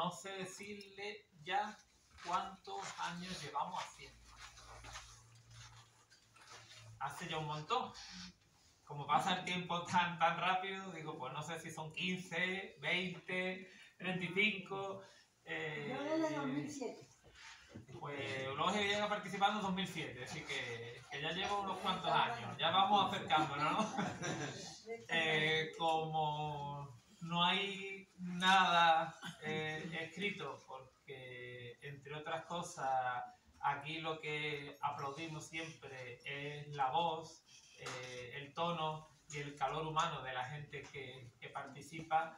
no sé decirle ya cuántos años llevamos haciendo. Hace ya un montón. Como pasa el tiempo tan rápido, digo, pues no sé si son 15, 20, 35... Yo desde 2007. Pues Loge llega participando en 2007, así que ya llevo unos cuantos años, ya vamos acercándonos, ¿no? Como no hay nada escrito, porque entre otras cosas, aquí lo que aplaudimos siempre es la voz, el tono y el calor humano de la gente que participa.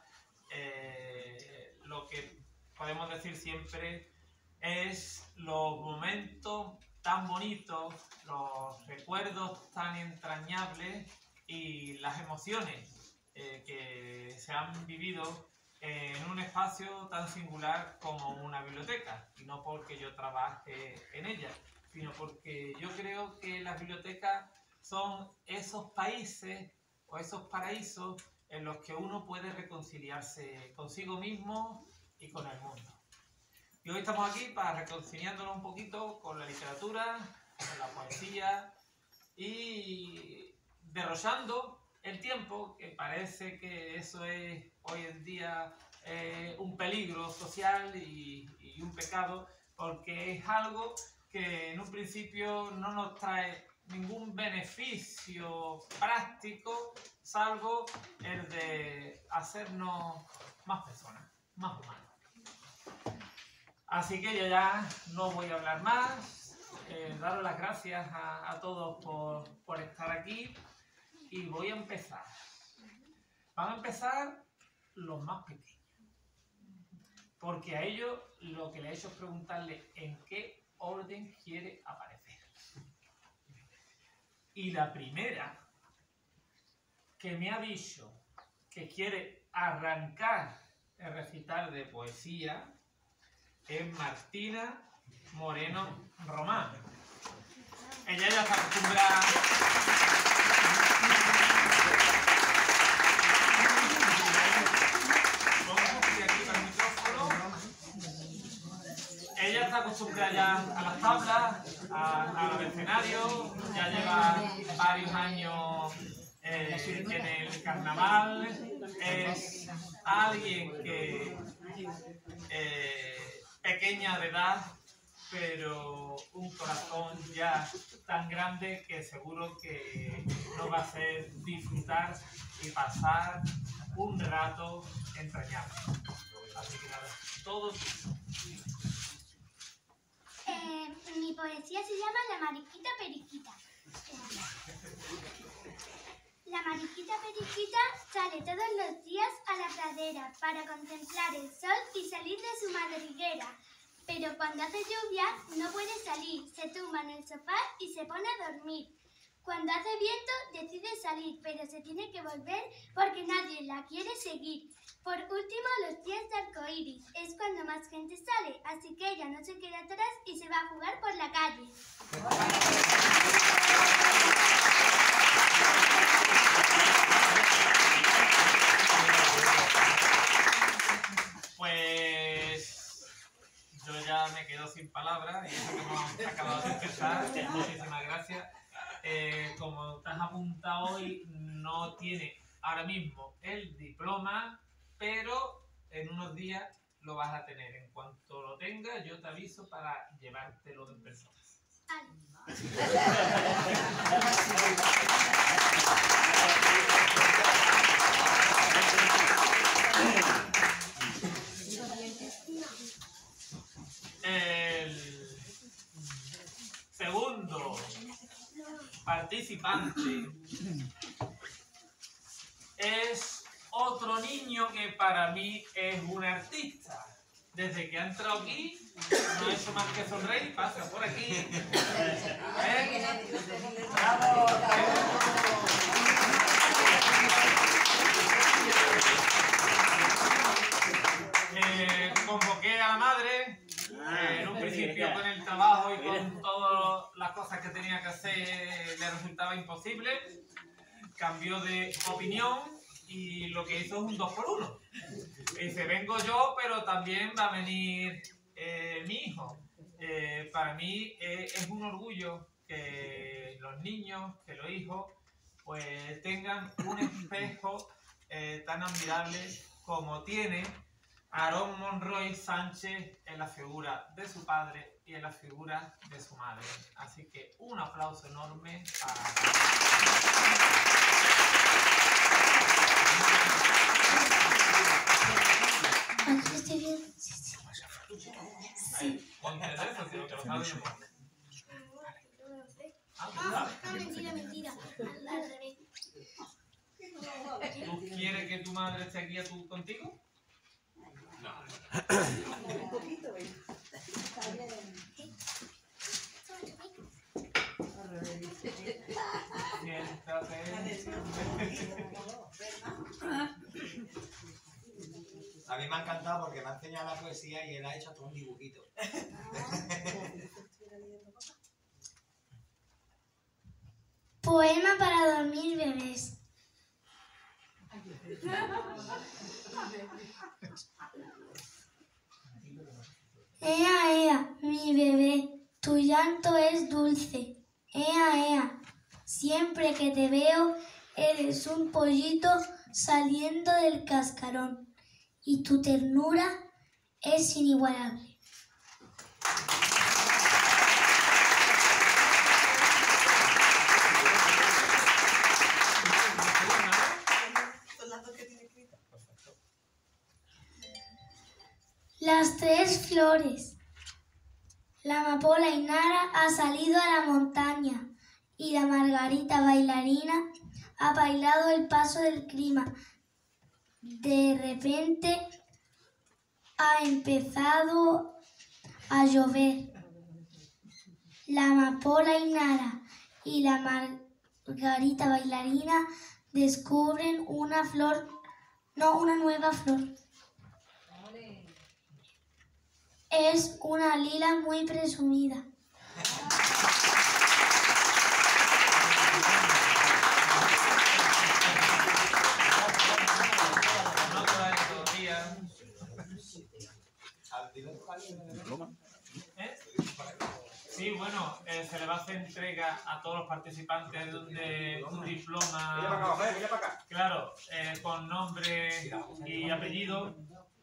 Lo que podemos decir siempre es los momentos tan bonitos, los recuerdos tan entrañables y las emociones que se han vivido en un espacio tan singular como una biblioteca. Y no porque yo trabaje en ella, sino porque yo creo que las bibliotecas son esos países o esos paraísos en los que uno puede reconciliarse consigo mismo y con el mundo. Y hoy estamos aquí para reconciliándonos un poquito con la literatura, con la poesía y derrochando el tiempo, que parece que eso es hoy en día un peligro social y un pecado, porque es algo que en un principio no nos trae ningún beneficio práctico, salvo el de hacernos más personas, más humanos. Así que yo ya no voy a hablar más, daros las gracias a todos por estar aquí y voy a empezar. Van a empezar los más pequeños, porque a ellos lo que les he hecho es preguntarle en qué orden quiere aparecer. Y la primera que me ha dicho que quiere arrancar el recital de poesía es Martina Moreno Román. Ella ya está acostumbrada. Ella está acostumbrada ya a las tablas, al escenario, ya lleva varios años en el carnaval. Es alguien que pequeña de edad, pero un corazón ya tan grande que seguro que nos va a hacer disfrutar y pasar un rato entrañable. Así que nada, todos. Mi poesía se llama La mariquita periquita. La mariquita periquita sale todos los días a la pradera para contemplar el sol y salir de su madriguera. Pero cuando hace lluvia no puede salir, se tumba en el sofá y se pone a dormir. Cuando hace viento decide salir, pero se tiene que volver porque nadie la quiere seguir. Por último, los días de arcoíris es cuando más gente sale, así que ella no se queda atrás y se va a jugar por la calle. Pues yo ya me quedo sin palabras y eso que hemos acabado de empezar. Muchísimas gracias. Como te has apuntado hoy, no tiene ahora mismo el diploma, pero en unos días lo vas a tener. En cuanto lo tengas, yo te aviso para llevártelo en persona. El segundo participante es otro niño que para mí es un artista. Desde que ha entrado aquí, no ha hecho más que sonreír, pasa por aquí. ¡Bravo! Convoqué a la madre, en un principio con el trabajo y con todas las cosas que tenía que hacer le resultaba imposible. Cambió de opinión y lo que hizo es un 2 por 1. Dice, vengo yo, pero también va a venir mi hijo. Para mí es un orgullo que los niños, que los hijos, pues tengan un espejo tan admirable como tiene Aarón Monroy Sánchez en la figura de su padre y en la figura de su madre. Así que un aplauso enorme para... ¿Estoy bien? Sí. Ponte eso, si no te lo sabes yo. No, mentira. Al revés. ¿Tú quieres que tu madre esté aquí contigo? No. Un poquito, ¿eh? A mí me ha encantado porque me ha enseñado la poesía y él ha hecho todo un dibujito. Poema para dormir bebés. Ea, ea, mi bebé, tu llanto es dulce. Ea, ea, siempre que te veo, eres un pollito saliendo del cascarón. Y tu ternura es inigualable. Las tres flores. La amapola Inara ha salido a la montaña y la margarita bailarina ha bailado el paso del clima. De repente ha empezado a llover. La amapola Inara y la margarita bailarina descubren una nueva flor. Es una lila muy presumida. Sí, bueno, se le va a hacer entrega a todos los participantes de un diploma, claro, con nombre y apellido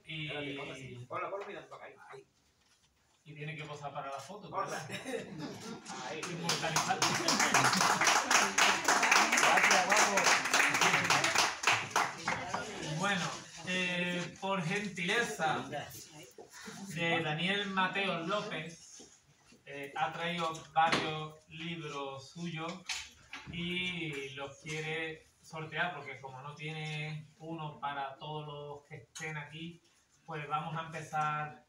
y tiene que posar para la foto, ¿verdad? Inmortalizar. Bueno, por gentileza de Daniel Mateos López, ha traído varios libros suyos y los quiere sortear porque como no tiene uno para todos los que estén aquí, pues vamos a empezar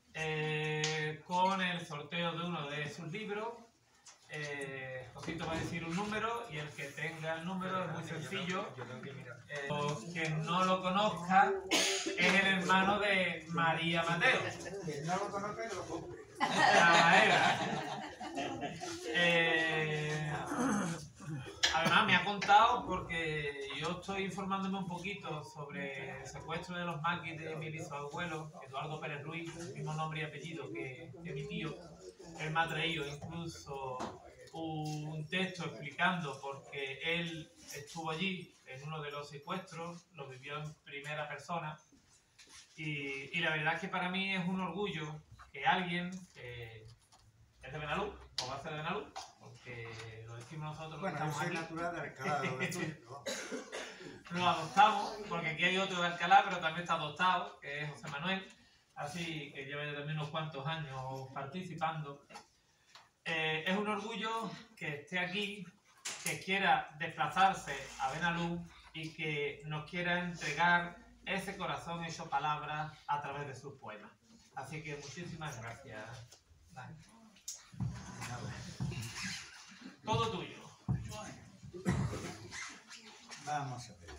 con el sorteo de uno de sus libros. Josito va a decir un número y el que tenga el número es muy sencillo. Quien no lo conozca es el hermano de María Mateo. Quien no lo conozca no lo compre. Además me ha contado, porque yo estoy informándome un poquito sobre el secuestro de los maquis de mi bisabuelo, Eduardo Pérez Ruiz, mismo nombre y apellido que mi tío. Él me ha traído incluso un texto explicando porque él estuvo allí en uno de los secuestros, lo vivió en primera persona y la verdad es que para mí es un orgullo que alguien que es de Benalú, o va a ser de Benalú, porque lo decimos nosotros. Bueno, yo soy natural de Alcalá, lo adoptamos, porque aquí hay otro de Alcalá, pero también está adoptado, que es José Manuel, así que lleva también unos cuantos años participando. Es un orgullo que esté aquí, que quiera desplazarse a Benalú y que nos quiera entregar ese corazón hecho palabras a través de sus poemas. Así que muchísimas gracias, Dani. Todo tuyo. Vamos a ver.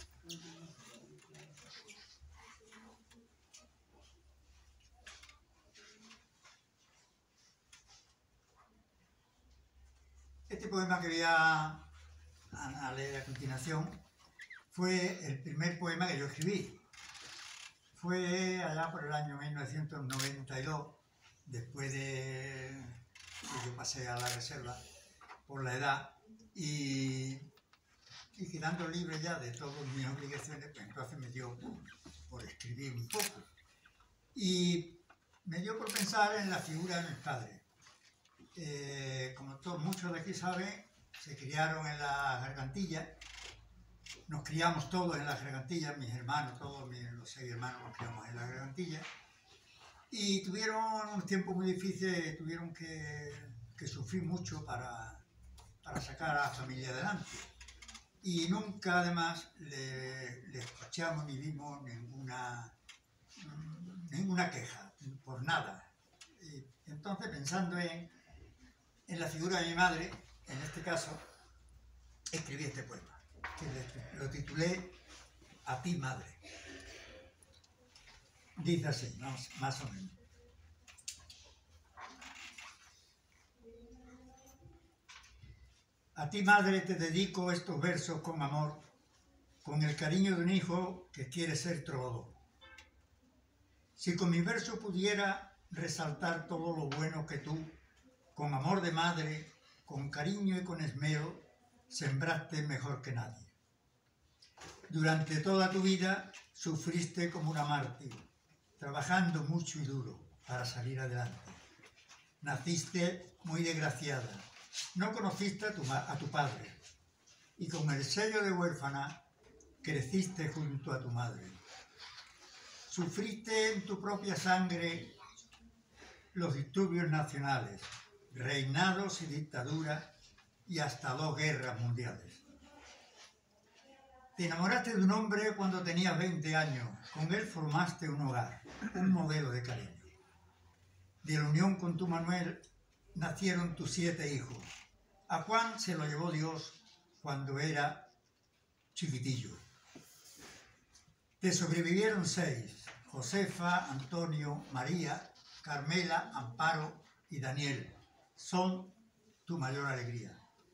Este poema que voy a leer a continuación fue el primer poema que yo escribí. Fue allá por el año 1992, después de que yo pasé a la reserva por la edad y quedando libre ya de todas mis obligaciones, pues entonces me dio por escribir un poco. Y me dio por pensar en la figura de mis padres. Como muchos de aquí saben, se criaron en la Gargantilla. Nos criamos todos en la Gargantilla, mis hermanos, los 6 hermanos nos criamos en la Gargantilla. Y tuvieron un tiempo muy difícil, tuvieron que sufrir mucho para sacar a la familia adelante. Y nunca además le escuchamos ni vimos ninguna queja, por nada. Y entonces, pensando en la figura de mi madre, en este caso, escribí este poema, que lo titulé A ti, madre. Dice así, más o menos. A ti, madre, te dedico estos versos con amor, con el cariño de un hijo que quiere ser trovador. Si con mi verso pudiera resaltar todo lo bueno que tú, con amor de madre, con cariño y con esmero, sembraste mejor que nadie. Durante toda tu vida sufriste como una mártir, trabajando mucho y duro para salir adelante. Naciste muy desgraciada, no conociste a tu padre y con el sello de huérfana creciste junto a tu madre. Sufriste en tu propia sangre los disturbios nacionales, reinados y dictaduras y hasta 2 guerras mundiales. Te enamoraste de un hombre cuando tenías 20 años, con él formaste un hogar, un modelo de cariño. De la unión con tu Manuel nacieron tus 7 hijos. A Juan se lo llevó Dios cuando era chiquitillo. Te sobrevivieron 6, Josefa, Antonio, María, Carmela, Amparo y Daniel. Son tu mayor alegría.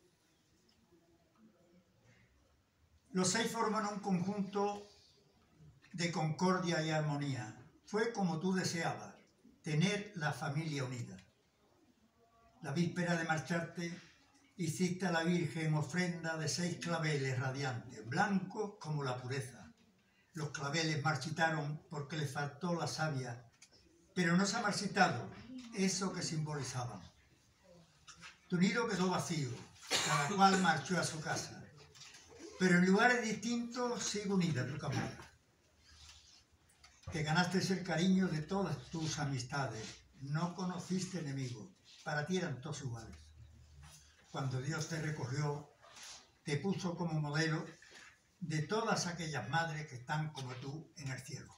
Los 6 forman un conjunto de concordia y armonía. Fue como tú deseabas, tener la familia unida. La víspera de marcharte, hiciste a la Virgen ofrenda de 6 claveles radiantes, blancos como la pureza. Los claveles marchitaron porque le faltó la savia, pero no se ha marchitado eso que simbolizaban. Tu nido quedó vacío, cada cual marchó a su casa, pero en lugares distintos sigue unida tu camada. Que ganaste el cariño de todas tus amistades, no conociste enemigos, para ti eran todos iguales. Cuando Dios te recogió, te puso como modelo de todas aquellas madres que están como tú en el cielo.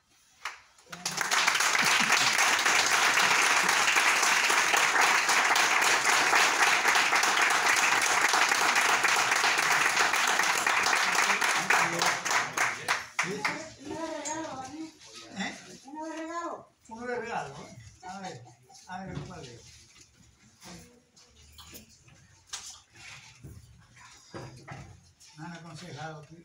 Uno de regalo, ¿eh? A ver cuál es. Me han aconsejado que...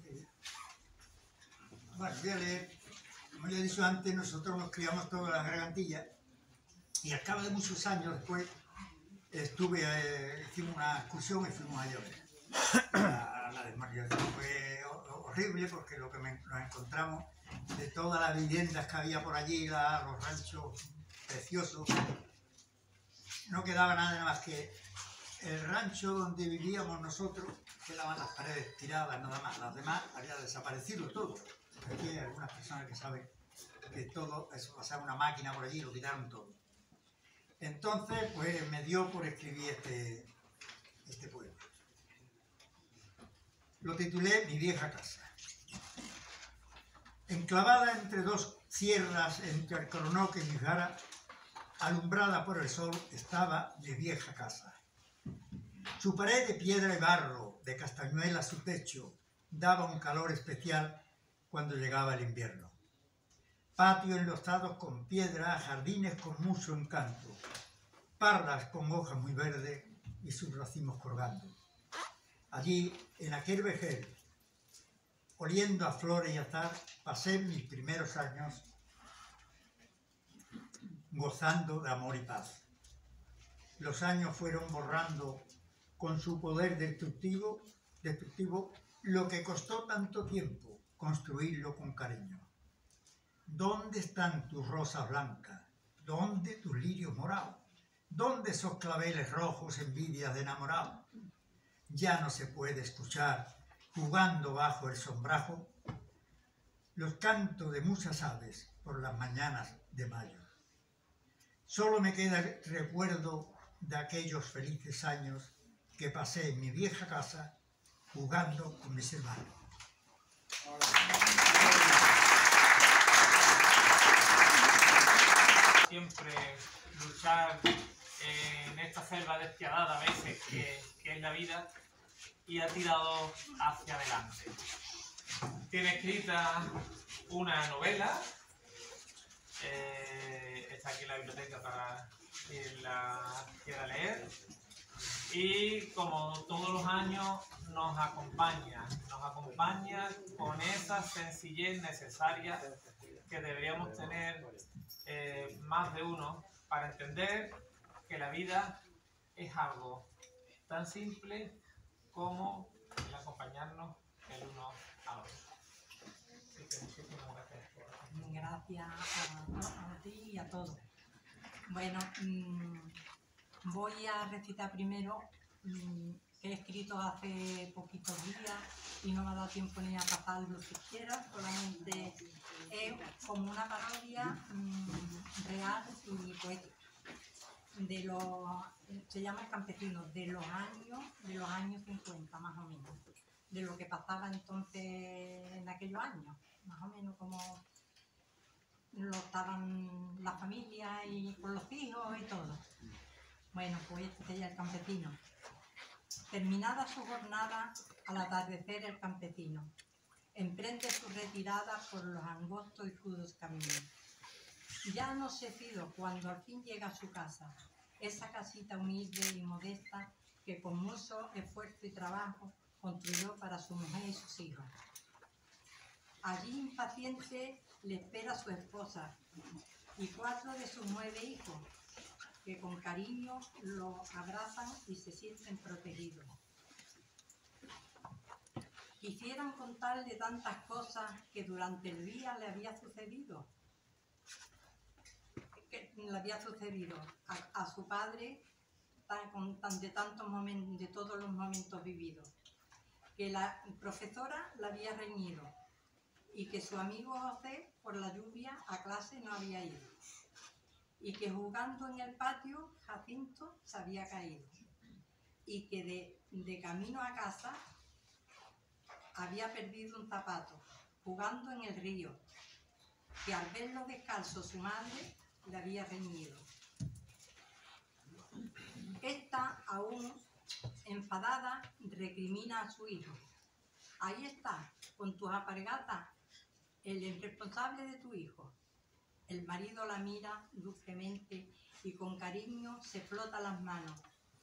Bueno, voy a leer. Como ya he dicho antes, nosotros nos criamos todos en las Gargantillas y al cabo de muchos años después hicimos una excursión y fuimos a Lloret. La desmoralización fue horrible porque lo que nos encontramos de todas las viviendas que había por allí, los ranchos preciosos, no quedaba nada más que el rancho donde vivíamos nosotros, quedaban las paredes tiradas nada más, las demás había desaparecido todo. Aquí hay algunas personas que saben que todo eso pasaba una máquina por allí y lo tiraron todo. Entonces, pues me dio por escribir este poema. Lo titulé Mi vieja casa. Enclavada entre 2 sierras, entre Alcornoque y Mijara, alumbrada por el sol, estaba mi vieja casa. Su pared de piedra y barro, de castañuela su techo, daba un calor especial cuando llegaba el invierno. Patio enlozados con piedra, jardines con mucho encanto, parras con hojas muy verdes y sus racimos colgando. Allí, en aquel vergel, oliendo a flores y azar, pasé mis primeros años gozando de amor y paz. Los años fueron borrando con su poder destructivo lo que costó tanto tiempo construirlo con cariño. ¿Dónde están tus rosas blancas? ¿Dónde tus lirios morados? ¿Dónde esos claveles rojos, envidias de enamorado? Ya no se puede escuchar, jugando bajo el sombrajo, los cantos de muchas aves por las mañanas de mayo. Solo me queda el recuerdo de aquellos felices años que pasé en mi vieja casa jugando con mis hermanos. Siempre luchar en esta selva despiadada a veces que es la vida, y ha tirado hacia adelante. Tiene escrita una novela, está aquí en la biblioteca para quien la quiera leer, y como todos los años nos acompaña con esa sencillez necesaria que deberíamos tener más de uno para entender que la vida es algo tan simple como el acompañarnos el uno al otro. Así que muchísimas gracias. Gracias a ti y a todos. Bueno, voy a recitar primero que he escrito hace poquitos días y no me ha dado tiempo ni a pasarlo siquiera, solamente es como una parodia real y poética. Se llama El Campesino, de los años 50 más o menos, de lo que pasaba entonces en aquellos años, más o menos como lo estaban las familias y con los hijos y todo. Bueno, pues este sería El Campesino. Terminada su jornada, al atardecer el campesino emprende su retirada por los angostos y crudos caminos. Ya anochecido cuando al fin llega a su casa, esa casita humilde y modesta que con mucho esfuerzo y trabajo construyó para su mujer y sus hijos. Allí impaciente le espera su esposa y 4 de sus 9 hijos, que con cariño lo abrazan y se sienten protegidos. Quisieran contarle tantas cosas que durante el día le había sucedido. A su padre de todos los momentos vividos, que la profesora la había reñido y que su amigo José por la lluvia a clase no había ido y que jugando en el patio Jacinto se había caído y que de camino a casa había perdido un zapato jugando en el río, que al verlo descalzo su madre le había reñido. Esta, aún enfadada, recrimina a su hijo. Ahí está, con tus alpargatas, el irresponsable de tu hijo. El marido la mira dulcemente y con cariño se frota las manos.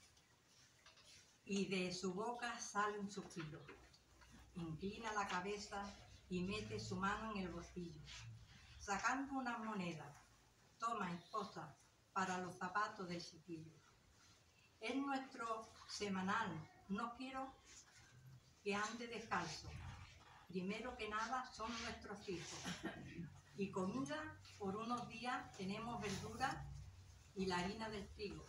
Y de su boca sale un suspiro. Inclina la cabeza y mete su mano en el bolsillo. Sacando unas monedas, toma, esposa, para los zapatos del chiquillo. Es nuestro semanal, no quiero que ande descalzo. Primero que nada son nuestros hijos. Y comida, por unos días tenemos verdura y la harina del trigo.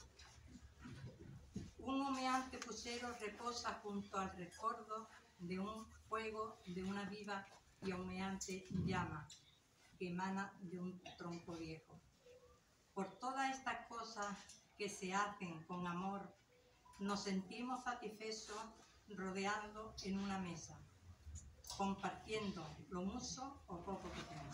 Un humeante puchero reposa junto al recuerdo de un fuego de una viva y humeante llama que emana de un tronco viejo. Por todas estas cosas que se hacen con amor, nos sentimos satisfechos rodeando en una mesa, compartiendo lo mucho o poco que tenemos.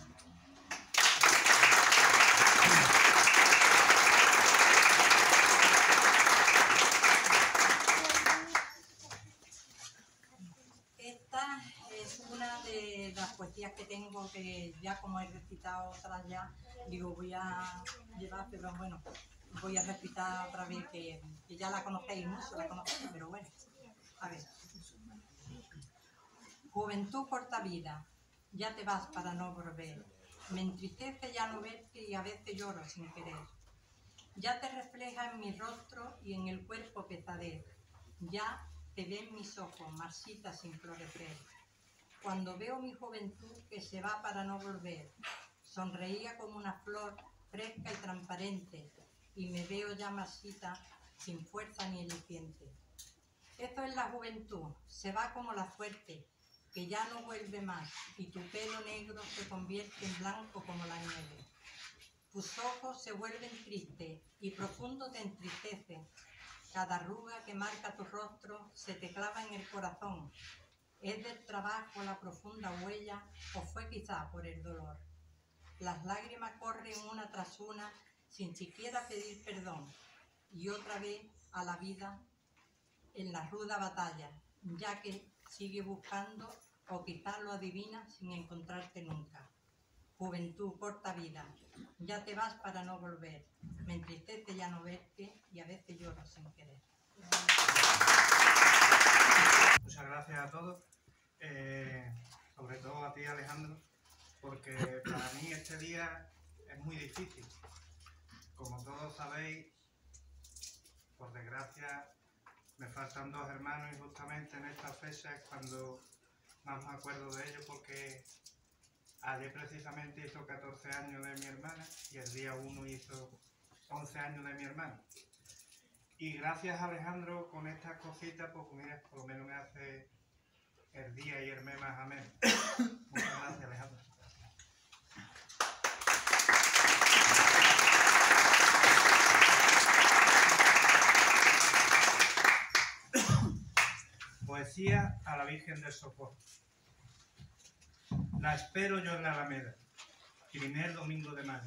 Esta es una de las poesías que tengo que ya como he recitado otras ya, digo voy a llevar, pero bueno, voy a recitar otra vez que ya la conocéis mucho, pero bueno, a ver. Juventud corta vida, ya te vas para no volver. Me entristece ya no verte y a veces lloro sin querer. Ya te refleja en mi rostro y en el cuerpo pesadez. Ya te ven mis ojos, marchitas sin florecer. Cuando veo mi juventud que se va para no volver, sonreía como una flor fresca y transparente, y me veo ya marchita, sin fuerza ni aliciente. Eso es la juventud, se va como la suerte, que ya no vuelve más, y tu pelo negro se convierte en blanco como la nieve. Tus ojos se vuelven tristes y profundo te entristecen. Cada arruga que marca tu rostro se te clava en el corazón. ¿Es del trabajo la profunda huella o fue quizá por el dolor? Las lágrimas corren una tras una sin siquiera pedir perdón, y otra vez a la vida en la ruda batalla, ya que sigue buscando o quizás lo adivina sin encontrarte nunca. Juventud, corta vida, ya te vas para no volver. Me entristece ya no verte y a veces lloro sin querer. Muchas gracias a todos, sobre todo a ti, Alejandro, porque para mí este día es muy difícil. Como todos sabéis, por desgracia, me faltan 2 hermanos y justamente en esta fecha es cuando más me acuerdo de ellos, porque ayer precisamente hizo 14 años de mi hermana y el día 1 hizo 11 años de mi hermano. Y gracias, Alejandro, con estas cositas, pues mira, por lo menos me hace el día y el mes más ameno. Muchas gracias, Alejandro. Poesía a la Virgen del Socorro. La espero yo en la Alameda, primer domingo de mayo,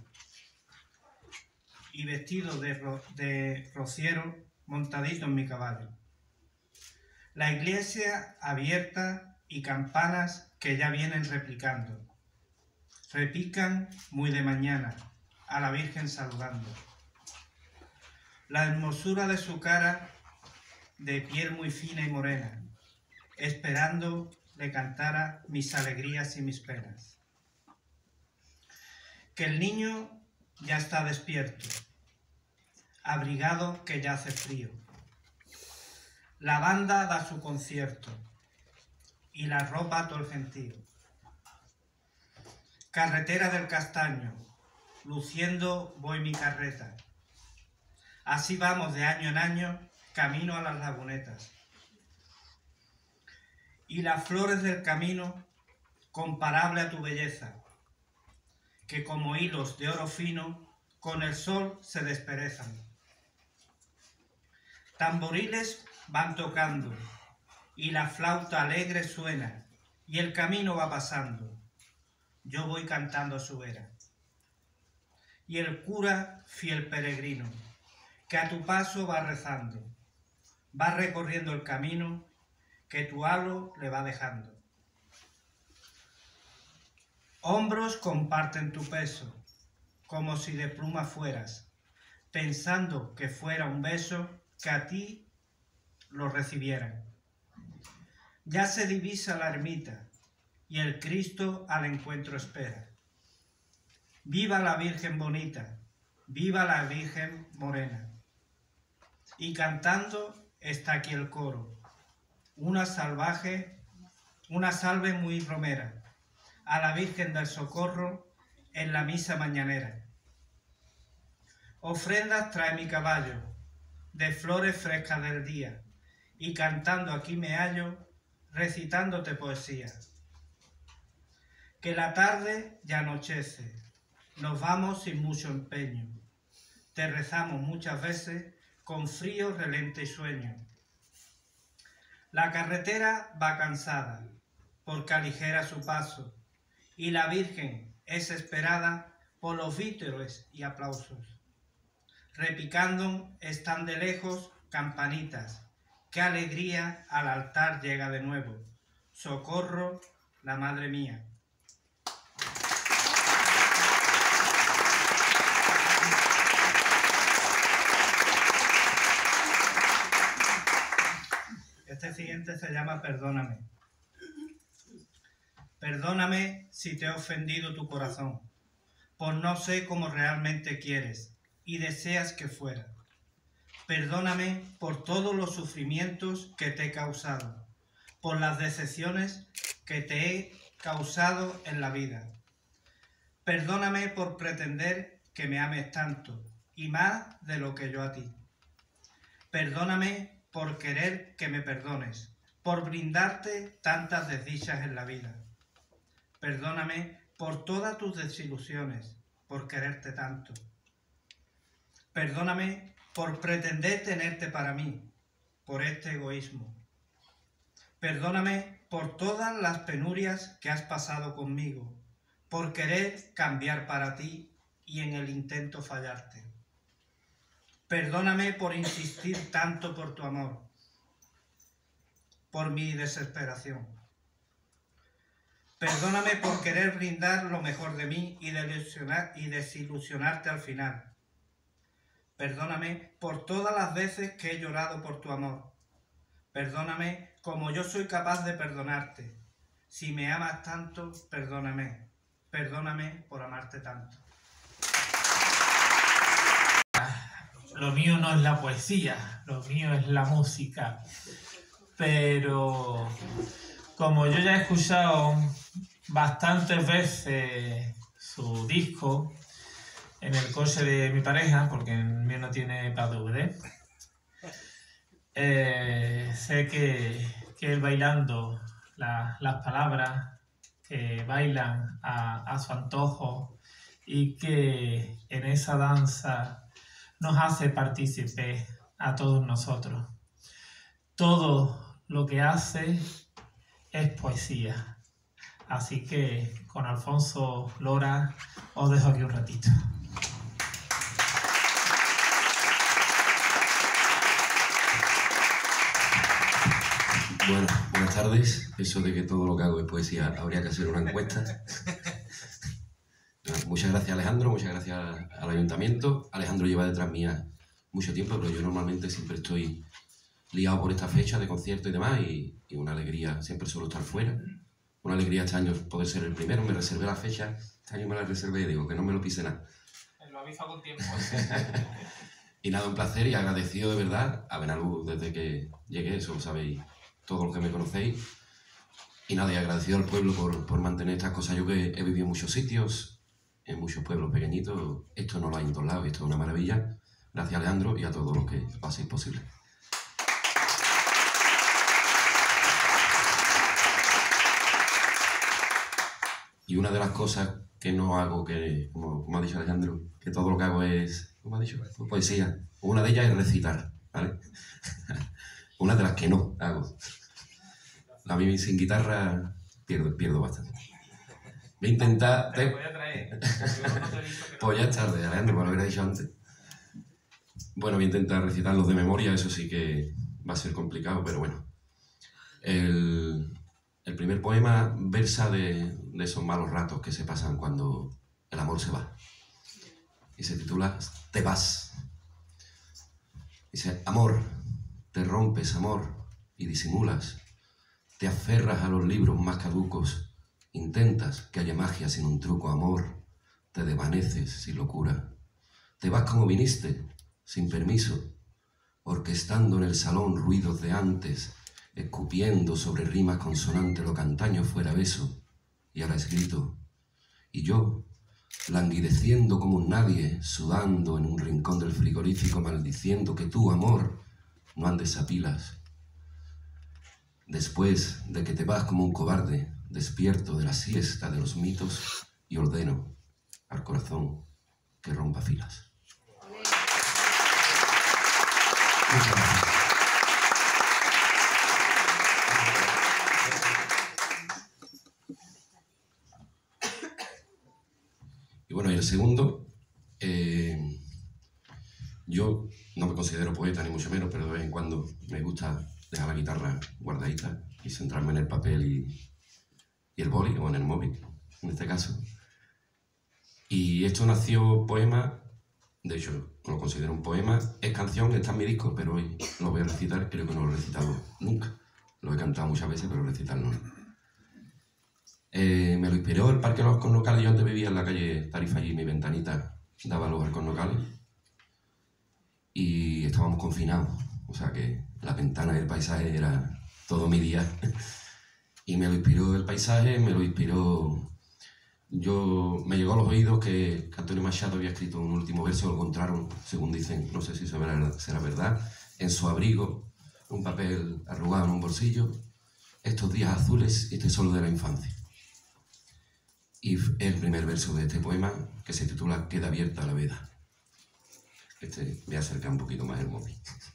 y vestido de rociero montadito en mi caballo. La iglesia abierta y campanas que ya vienen replicando. Repican muy de mañana, a la Virgen saludando. La hermosura de su cara, de piel muy fina y morena, esperando le cantara mis alegrías y mis penas. Que el niño ya está despierto, abrigado que ya hace frío. La banda da su concierto y la ropa todo el gentío. Carretera del Castaño, luciendo voy mi carreta. Así vamos de año en año, camino a las lagunetas. Y las flores del camino, comparable a tu belleza, que como hilos de oro fino, con el sol se desperezan. Tamboriles van tocando, y la flauta alegre suena, y el camino va pasando. Yo voy cantando a su vera. Y el cura, fiel peregrino, que a tu paso va rezando, va recorriendo el camino que tu halo le va dejando. Hombros comparten tu peso, como si de pluma fueras, pensando que fuera un beso que a ti lo recibieran. Ya se divisa la ermita y el Cristo al encuentro espera. Viva la Virgen bonita, viva la Virgen morena. Y cantando está aquí el coro, una salve muy romera, a la Virgen del Socorro en la misa mañanera. Ofrendas trae mi caballo, de flores frescas del día, y cantando aquí me hallo, recitándote poesía. Que la tarde ya anochece, nos vamos sin mucho empeño, te rezamos muchas veces con frío, relente y sueño. La carretera va cansada, porque aligera su paso, y la Virgen es esperada por los vítores y aplausos. Repicando están de lejos campanitas, qué alegría al altar llega de nuevo. Socorro, la Madre mía. Este siguiente se llama Perdóname. Perdóname si te he ofendido tu corazón, pues no sé cómo realmente quieres y deseas que fuera. Perdóname por todos los sufrimientos que te he causado, por las decepciones que te he causado en la vida. Perdóname por pretender que me ames tanto y más de lo que yo a ti. Perdóname por querer que me perdones, por brindarte tantas desdichas en la vida. Perdóname por todas tus desilusiones, por quererte tanto. Perdóname por pretender tenerte para mí, por este egoísmo. Perdóname por todas las penurias que has pasado conmigo, por querer cambiar para ti y en el intento fallarte. Perdóname por insistir tanto por tu amor, por mi desesperación. Perdóname por querer brindar lo mejor de mí y desilusionarte al final. Perdóname por todas las veces que he llorado por tu amor. Perdóname como yo soy capaz de perdonarte. Si me amas tanto, perdóname. Perdóname por amarte tanto. Lo mío no es la poesía, lo mío es la música. Pero como yo ya he escuchado bastantes veces su disco en el coche de mi pareja, porque el mío no tiene para DVD, sé que él bailando las palabras que bailan a su antojo y que en esa danza nos hace partícipe a todos nosotros. Todo lo que hace es poesía. Así que con Alfonso Lora os dejo aquí un ratito. Bueno, buenas tardes. Eso de que todo lo que hago es poesía, habría que hacer una encuesta. Muchas gracias, Alejandro, muchas gracias al Ayuntamiento. Alejandro lleva detrás mía mucho tiempo, pero yo normalmente siempre estoy liado por esta fecha de concierto y demás, y una alegría siempre solo estar fuera. Una alegría este año poder ser el primero. Me reservé la fecha, este año me la reservé y digo que no me lo pise nada. Lo aviso con tiempo. Y nada, un placer y agradecido de verdad a Benalú desde que llegué, eso lo sabéis todos los que me conocéis. Y nada, y agradecido al pueblo por mantener estas cosas. Yo que he vivido en muchos sitios, en muchos pueblos pequeñitos, esto no lo hay en todos lados, esto es una maravilla. Gracias, Alejandro, y a todos los que paséis posible. Y una de las cosas que no hago, que como ha dicho Alejandro, que todo lo que hago es, ¿cómo ha dicho? Poesía. Una de ellas es recitar, ¿vale? Una de las que no hago. A mí sin guitarra pierdo bastante. Voy a intentar... Te voy a traer. Pues ya es tarde, Alejandro, me lo hubiera dicho antes. Bueno, voy a intentar recitarlos de memoria, eso sí que va a ser complicado, pero bueno. El primer poema versa de esos malos ratos que se pasan cuando el amor se va. Y se titula Te vas. Dice, amor, te rompes, amor, y disimulas. Te aferras a los libros más caducos. Intentas que haya magia sin un truco, amor. Te desvaneces sin locura. Te vas como viniste, sin permiso, orquestando en el salón ruidos de antes, escupiendo sobre rimas consonantes lo que antaño fuera beso, y ahora es grito. Y yo, languideciendo como un nadie, sudando en un rincón del frigorífico, maldiciendo que tú, amor, no andes a pilas. Después de que te vas como un cobarde, despierto de la siesta de los mitos y ordeno al corazón que rompa filas. Muchas gracias. Y bueno, y el segundo, yo no me considero poeta ni mucho menos, pero de vez en cuando me gusta dejar la guitarra guardadita y centrarme en el papel y el boli, o en el móvil, en este caso. Y esto nació poema, de hecho lo considero un poema, es canción, está en mi disco, pero hoy lo voy a recitar, creo que no lo he recitado nunca. Lo he cantado muchas veces, pero recitarlo no. Me lo inspiró el Parque de los Cornocales. Yo antes vivía en la calle Tarifa, allí mi ventanita daba luz al Cornocales y estábamos confinados, o sea que la ventana y el paisaje era todo mi día. Y me lo inspiró el paisaje, me lo inspiró... Me llegó a los oídos que Antonio Machado había escrito un último verso, lo encontraron, según dicen, no sé si será verdad, en su abrigo, un papel arrugado en un bolsillo, estos días azules y este sol de la infancia. Y el primer verso de este poema, que se titula Queda abierta la veda. Voy a acercar un poquito más el móvil.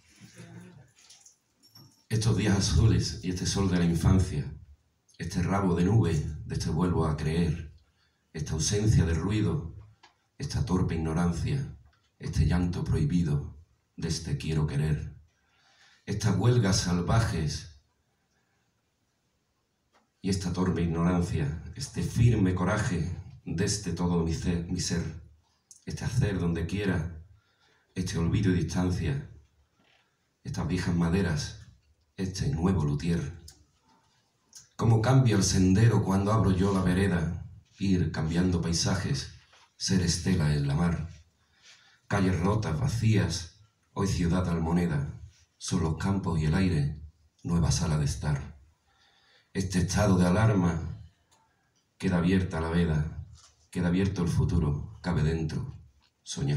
Estos días azules y este sol de la infancia, este rabo de nube de este vuelvo a creer, esta ausencia de ruido, esta torpe ignorancia, este llanto prohibido de este quiero querer, estas huelgas salvajes y esta torpe ignorancia, este firme coraje de este todo mi ser, este hacer donde quiera, este olvido y distancia, estas viejas maderas, este nuevo luthier. Cómo cambia el sendero cuando abro yo la vereda, ir cambiando paisajes, ser estela en la mar. Calles rotas, vacías, hoy ciudad almoneda, son los campos y el aire, nueva sala de estar. Este estado de alarma, queda abierta la veda, queda abierto el futuro, cabe dentro, soñar.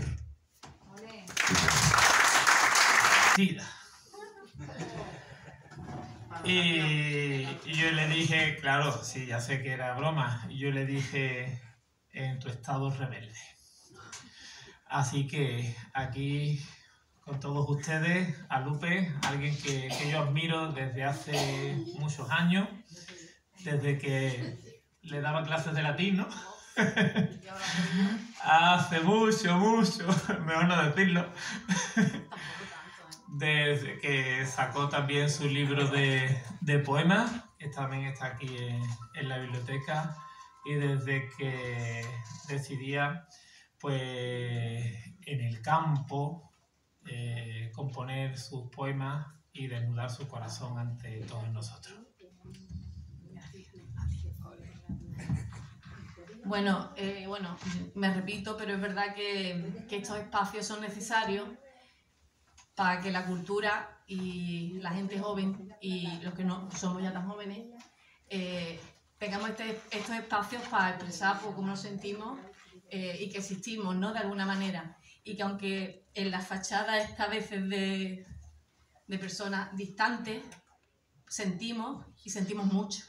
Y yo le dije, claro, sí, ya sé que era broma, y yo le dije, en tu estado rebelde. Así que aquí, con todos ustedes, a Lupe, alguien que yo admiro desde hace muchos años, desde que le daba clases de latín, ¿no? Hace mucho, mejor no decirlo. Desde que sacó también su libro de poemas, que también está aquí en la biblioteca, y desde que decidía, pues, en el campo, componer sus poemas y desnudar su corazón ante todos nosotros. Bueno, me repito, pero es verdad que estos espacios son necesarios para que la cultura y la gente joven y los que no somos ya tan jóvenes tengamos estos espacios para expresar pues, cómo nos sentimos y que existimos, ¿no? De alguna manera. Y que aunque en la fachada está a veces de personas distantes, sentimos y sentimos mucho.